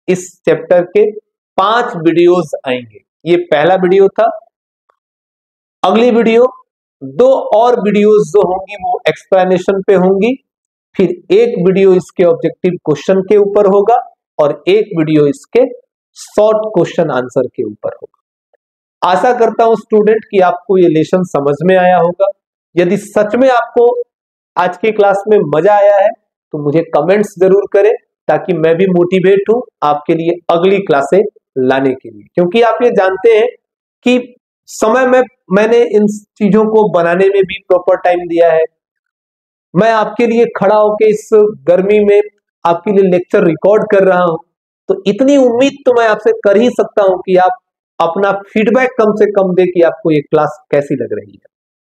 इस चैप्टर के पांच वीडियोस आएंगे। ये पहला वीडियो था। अगली वीडियो दो और वीडियोस जो होंगी वो एक्सप्लेनेशन पे होंगी, फिर एक वीडियो इसके ऑब्जेक्टिव क्वेश्चन के ऊपर होगा और एक वीडियो इसके शॉर्ट क्वेश्चन आंसर के ऊपर होगा। आशा करता हूं स्टूडेंट कि आपको ये लेसन समझ में आया होगा। यदि सच में आपको आज की क्लास में मजा आया है तो मुझे कमेंट्स जरूर करें, ताकि मैं भी मोटिवेट हूं आपके लिए अगली क्लासें लाने के लिए। क्योंकि आप ये जानते हैं कि समय में मैंने इन चीजों को बनाने में भी प्रॉपर टाइम दिया है। मैं आपके लिए खड़ा होकर इस गर्मी में आपके लिए लेक्चर रिकॉर्ड कर रहा हूं, तो इतनी उम्मीद तो मैं आपसे कर ही सकता हूं कि आप अपना फीडबैक कम से कम दे कि आपको ये क्लास कैसी लग रही है।